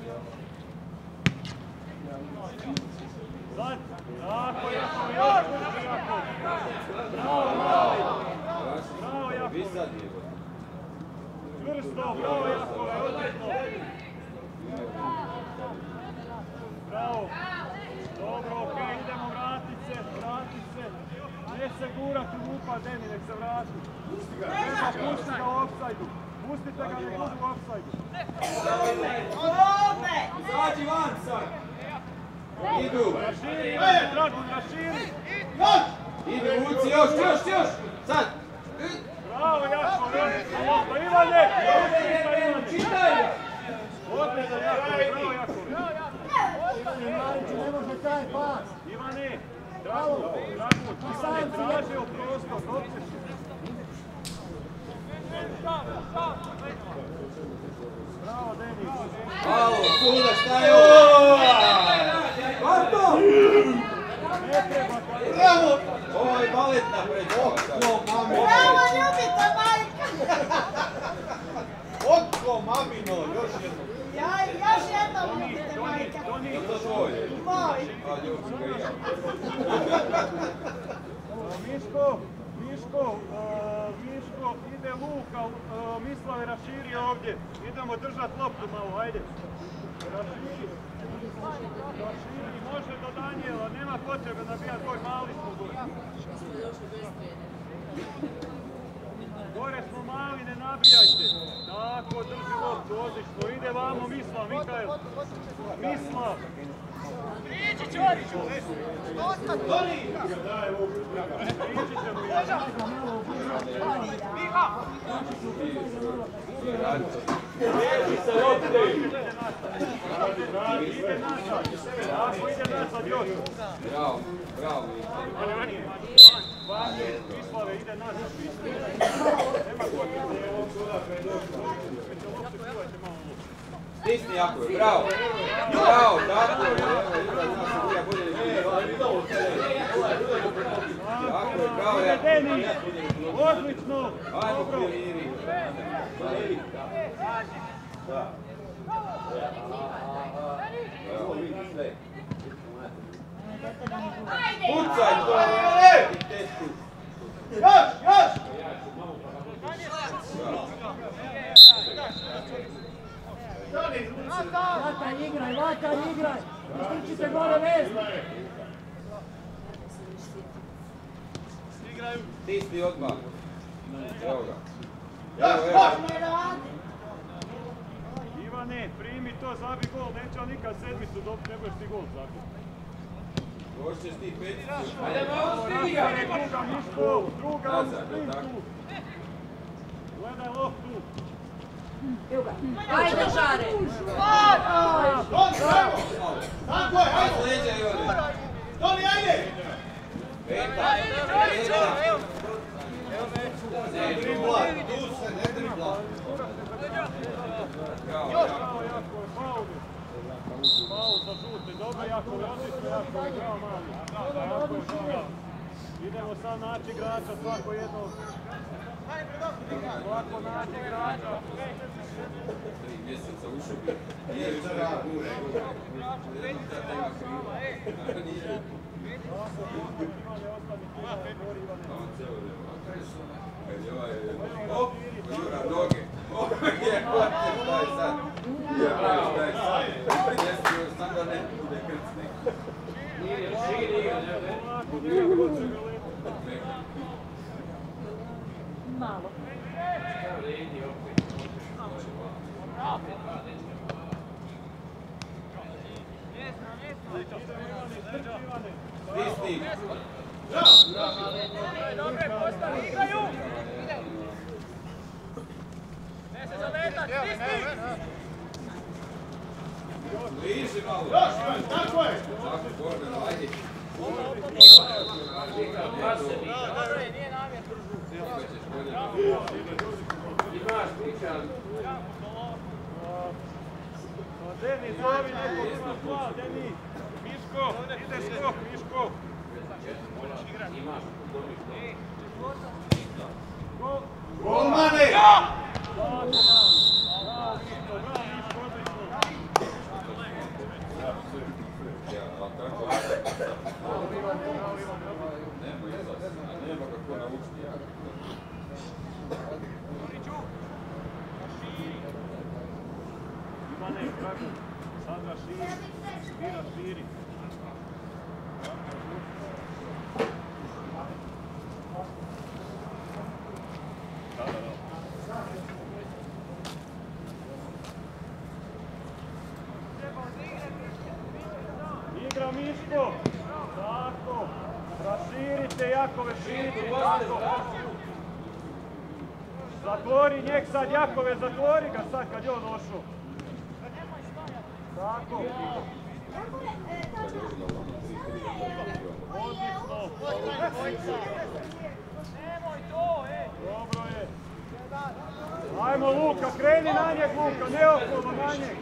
Sad, tako, Jakov. Bravo mali. Bravo Jakov. Čvrsto, bravo Jakove, odlično. Bravo. Dobro, okej, idemo vratit se. Ne se gurati u lupa, Deni, nek se vrati. Pusti ga u ofsajdu. Pustite ga, nek budu u ofsajdu. Izađi van sad. Idu. Raširi, Dragun, raširi. Idu, vuci još. Sad. Bravo, Jakov, odlično. Ivane! Čitaj! Odlično, Jakov, bravo, Jakov. Mariću, ne može taj pas. Ivane, Dragun, Ivane, tražio prostor, doćeš. Bravo, Deni. Alo, suda, šta je ovo? Marto! Ne treba kada. Bravo! Ovo je baletna predstava. Bravo, ljubita majka! Oko mamino, još jedno. Još jednom ljubite majka. Je to tvoje? Moj. A ljubim ga i ja. Miško, ide Luka, Mislave raširi ovdje. Idemo držat loptu malo, ajde. Raširi, može do Danijela, nema potrebe nabijat tvoj mali smo gore. Gore smo mali, ne nabijajte. Tako, drži loptu, odlično. Ide vamo Mislav, Mikael. Mislav. Prijeći Ćoriću. Prijeći ćemo. Lijepi se lopte! Ide nazad! Ako ide nazad još! Bravo, bravo. Vanje, Vislave, ide nazad! Nema potrebe! Stisni jako je, bravo! Bravo, tako je! Tako je, bravo! Deni! Odlično! Ajmo pioniri! Pucaj to! Još! Vataj igraj! Istrčite gore vez! Stisni odmah! Evo ga! Ivane, primi to, zabi gol, neće on nikad sedmicu dobiti, ne budeš ti gol zabiti. Hoćeš ti peticu? Druga Miško, druga u sprintu. Gledaj loptu. Ajde, Žare! Tako je, Ajde leđa, Ivane! Toni, ajde! Peta! Ne dribla, tu se ne dribla. Bravo, Bravo, jako je, faul. Faul za žuti, dobro, jako je, odlično, jako je, bravo mali. Jako je, bravo. Idemo sad naći igrača, svako jedno. Svako naći igrača. 3 mjeseca ušao bi. Nije više gure. Rezultat nema kriva. Nije. On cijelo nema. Kad je ovaj... Op! Jura noge. Op! Je, hvate, šta je sad? Je, šta je sad? Prijesio sam da ne bude krcnik. Malo. Stisni! Dobre, postavi, igraju! Ne se zametak, stisni! Bliži malo! Tako je! Tako, Gordon, ajde! Dobro je, nije namjer. Imaš pričan. Deni, zovi nekog ima dva, Deni! Miško, ide skok, Miško! Golmane! Bravo, Miško, odlično! Nema kako naučiti. Ivane, kako? Sada širi, Mira širi. Igra Miško! Tako! Raširite Jakove, širite, tako! Zatvori njeg sad, Jakove, zatvori ga sad kad je on došao. Tako! Odlično! Nemoj to, Dobro je! Ajmo Luka, kreni na njeg Luka, ne okolo na njeg!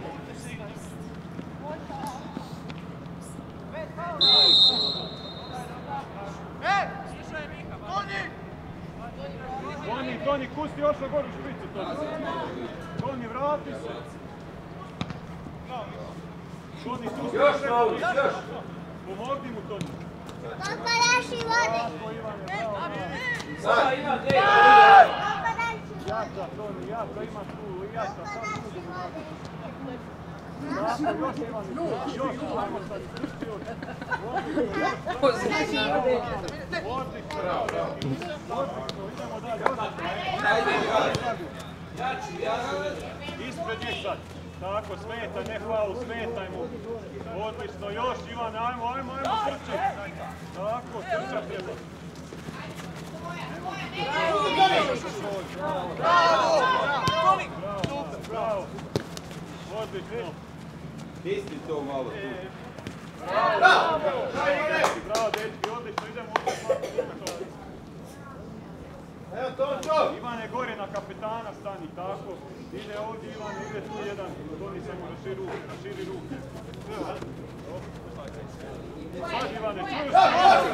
Toni, kusti još na goru špicu, Toni, vrati se. Toni, kusti Još, Paulić, još! Pomogni mu, Toni. Paparaši vodi! Tako, Ivane, bravo. Sada ima gdje! Jaka, Toni, jaka, ima tu, jaka, sad tu. Tako, još, Ivane, još, ajmo sad, kusti još. Odlično, idemo dalje. Ispred njih sad. Tako, smetaj, ne faul, smetaj mu. Odlično, još Ivane, ajmo trči. Tako, trča treba. Bravo! Odlično! Isti to malo tu. Bravo, dečki, odlično, idemo uzeti. Evo to! Ivane, gore na kapetana stani, tako. Ide ovdje, Ivane, ide tu jedan. Doni samo raširi ruke. Sad, Ivane, čuju se!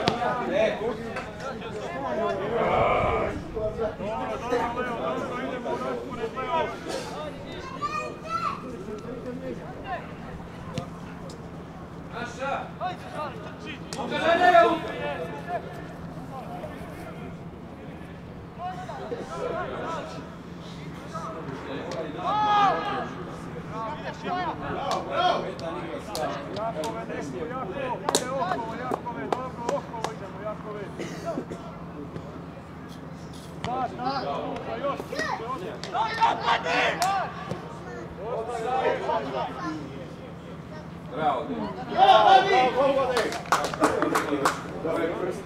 Dobro, Leo, idemo u raspored, Leo. Naša! Gledaju! Jakove, nešto, ide okolo, Jakove, dobro, okolo idemo, Jakove. Sad, Luka, još, Bravo, dobre prst.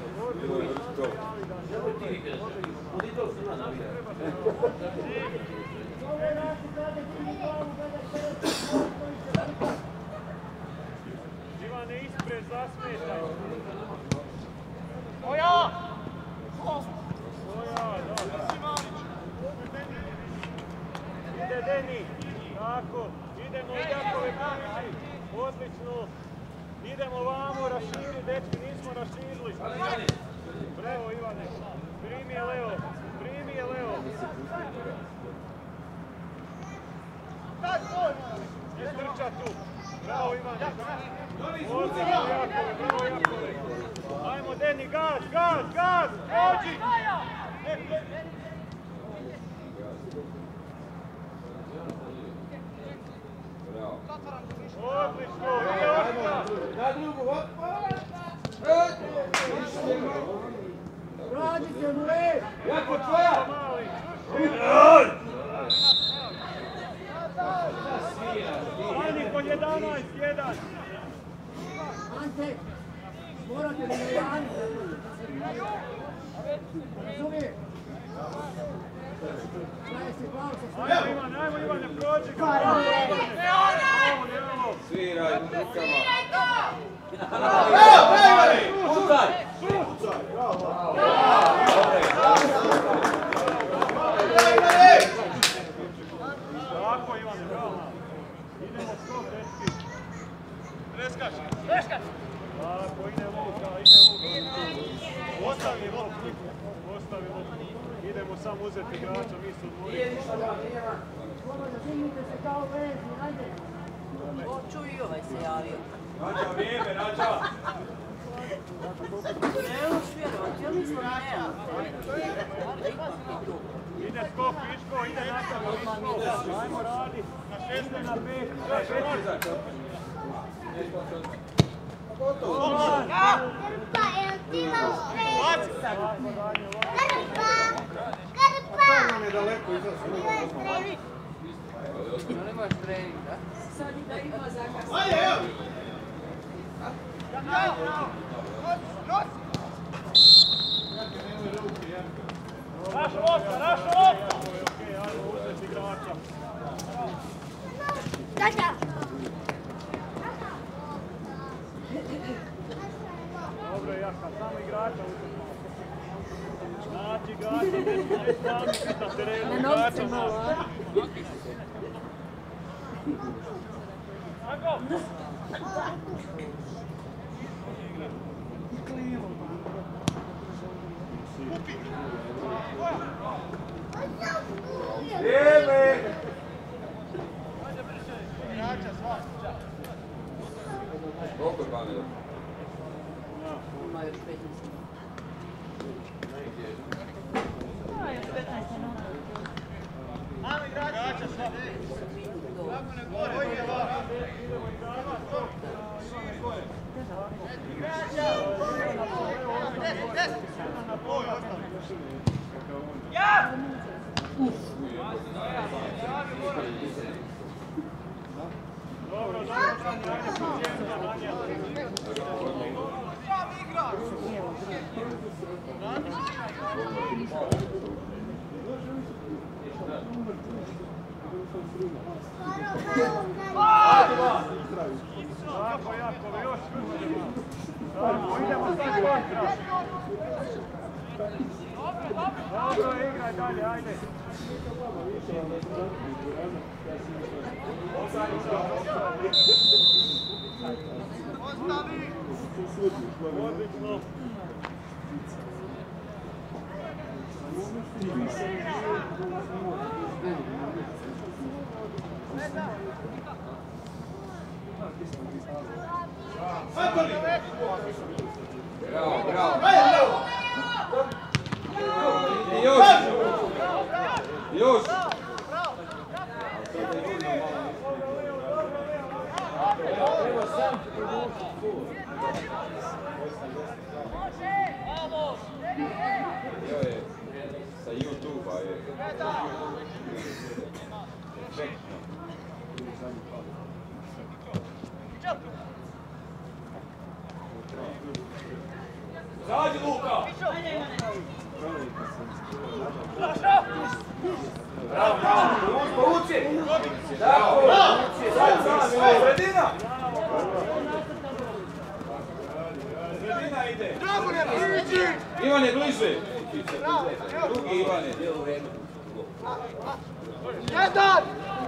Ivane, ispred, zasmetaj. Oja, dobro. Ide Deni, tako, idemo Jakove bliži, odlično. Idemo vamo, raširi, dečki, nismo raširili. Bravo, Ivane, primi je Leo. Ne strča tu. Bravo, Ivane. Odlično, Jakove, bravo, Jakove. Ajmo, Deni, gaz, pođi! Odlično, ide Oskar! Na drugu, hop! radite mu je! Jako tvoja! Ani po 11-1! Ante, morate mi najaniti. Razumije? Ajmo Ivane, prođi ga! Sviraj rukama. Tako Ivane, bravo! Idemo skok, dečki! Treskaš! Tako, ide Luka! Ostavi Luka! Idemo samo uzeti igrača, mi su odmorili. Slobodno, dignite se kao vezni, ajde! Čuj, i ovaj se javio. Rađa, vrijeme, Rađa! Ne možeš vjerovati, ali mi smo nemali. Ide skok, Viško, ide nastavno, Viško! Ajmo radi! Na 16 na 5! Grpa, jel ti imao spremno? Grpa! Nemaš trening, da? Sad i da ima zakaz. Naša lopta! Okej, ajmo uzeti igrača. Dobro, Jaka, samo igrača uzeti. Znači igrača, ne sami biti na terenu, igrača nas. Koliko je Bamila? Ima još 15 minuta. Ajmo igrača sva! Kako ne gore? Koji je vama? Igrača! Ja! Dobro, ajde početka, Danja. Sam igrač! Dobro, igraj dalje, ajde. Odlično. Bravo, bravo. Još. Još. Evo sam. Jo je sa YouTube-a je. Efektno. Zađi Luka! Bravo, bravo! Povuci! Tako! Sredina! Sredina ide! Ivane, bliže! Drugi Ivane. Jedan!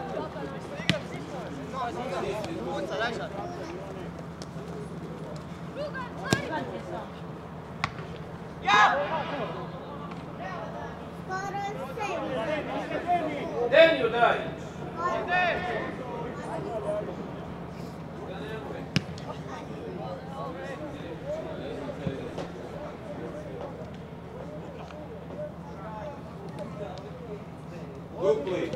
Deniju daj! Dupli.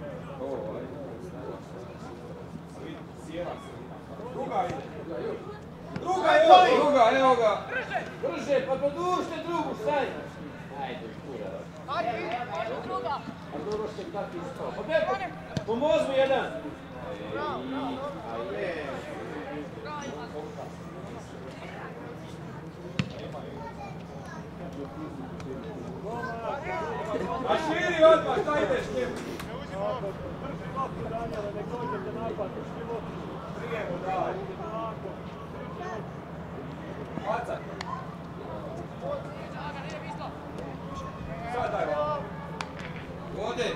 Druga, evo ga. Brže, pa produžite drugu, staj! Ajde, kura. A dobro ste tako ispao. Pomoz mi jedan! A širi odmah, šta ideš njim? Drži loptu, Danijela, nek dođete napad, drži loptu. Prijemo, daj. Bacaj. Sad daj vam. Ode.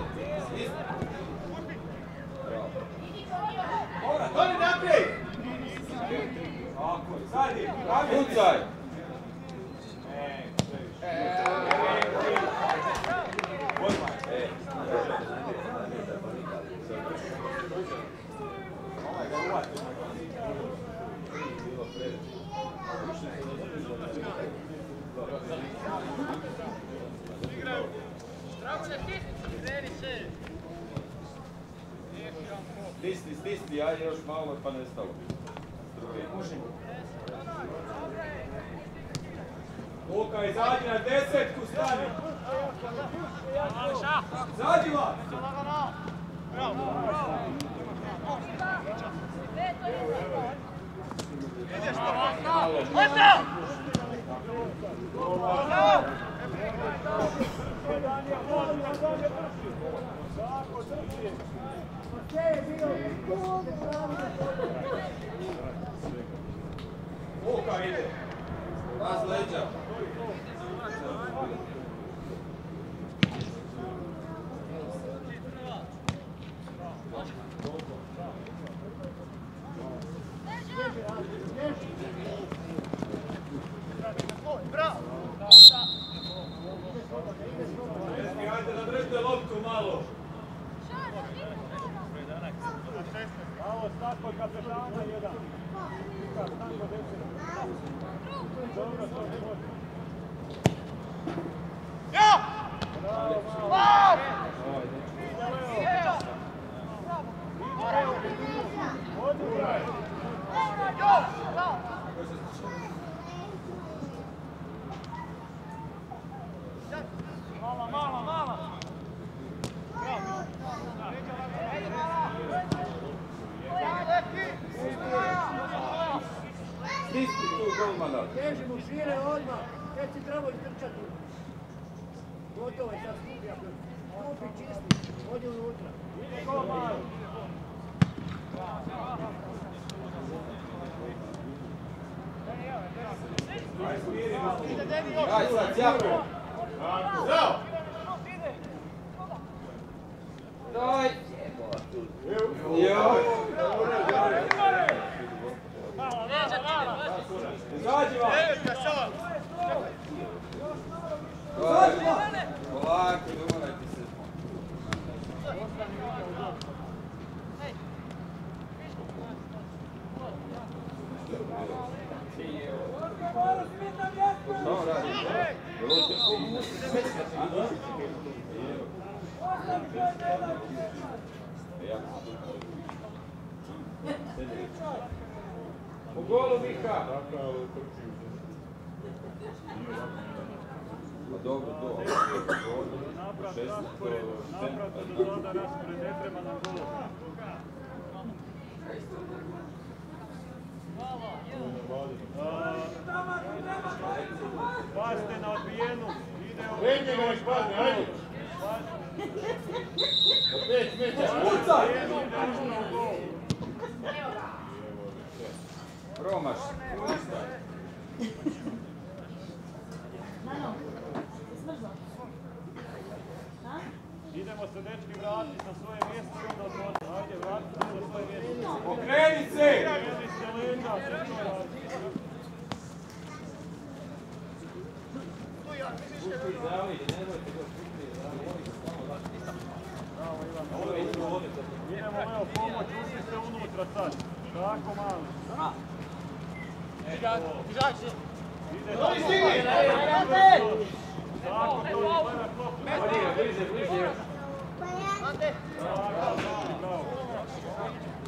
Mora, doni naprijed! Tako je, sad je. Kucaj. Stisni, ajde još malo pa nestalo. Luka, izađi na desetku, stani! Izađi vas! Luka ide! Vas leđa. Ajde da držite loptu malo! Malo Stanko kapetana jedan. Stanko 10. Dobro, to ne može. Ja! Bravo, malo. Odličaj. Mala. Stisni tu golmana. Težimo šire odmah, već si trebao istrčati. Gotovo je sad skupi, skupi čisti, odi unutra. Ide golman. Aj sad, jako. Zdravo! Daj! Joj! Izađi vam! Polako, ne morajte se. Što radi? Po golu Mika! Pa dobro, to. Napravite do sada raspored, ne treba nam gol. Pazite na odbijenu. Lenje ga nek padne, ajde. Na 5 metara. Promaš. Idemo se dečki vratiti na svoje mjesto i onda odvoditi. Ajde, vratite se na svoje mjesto. Okreni se! Okreni se, Linda, sve to radi. Bravo, Ivan. Idemo, Leo, pomoć, ušli ste unutra sad. Tako malo. Izađi! Ide Stigni! tako, to gleda klopu. Bliže, bliže. Bravo, bravo.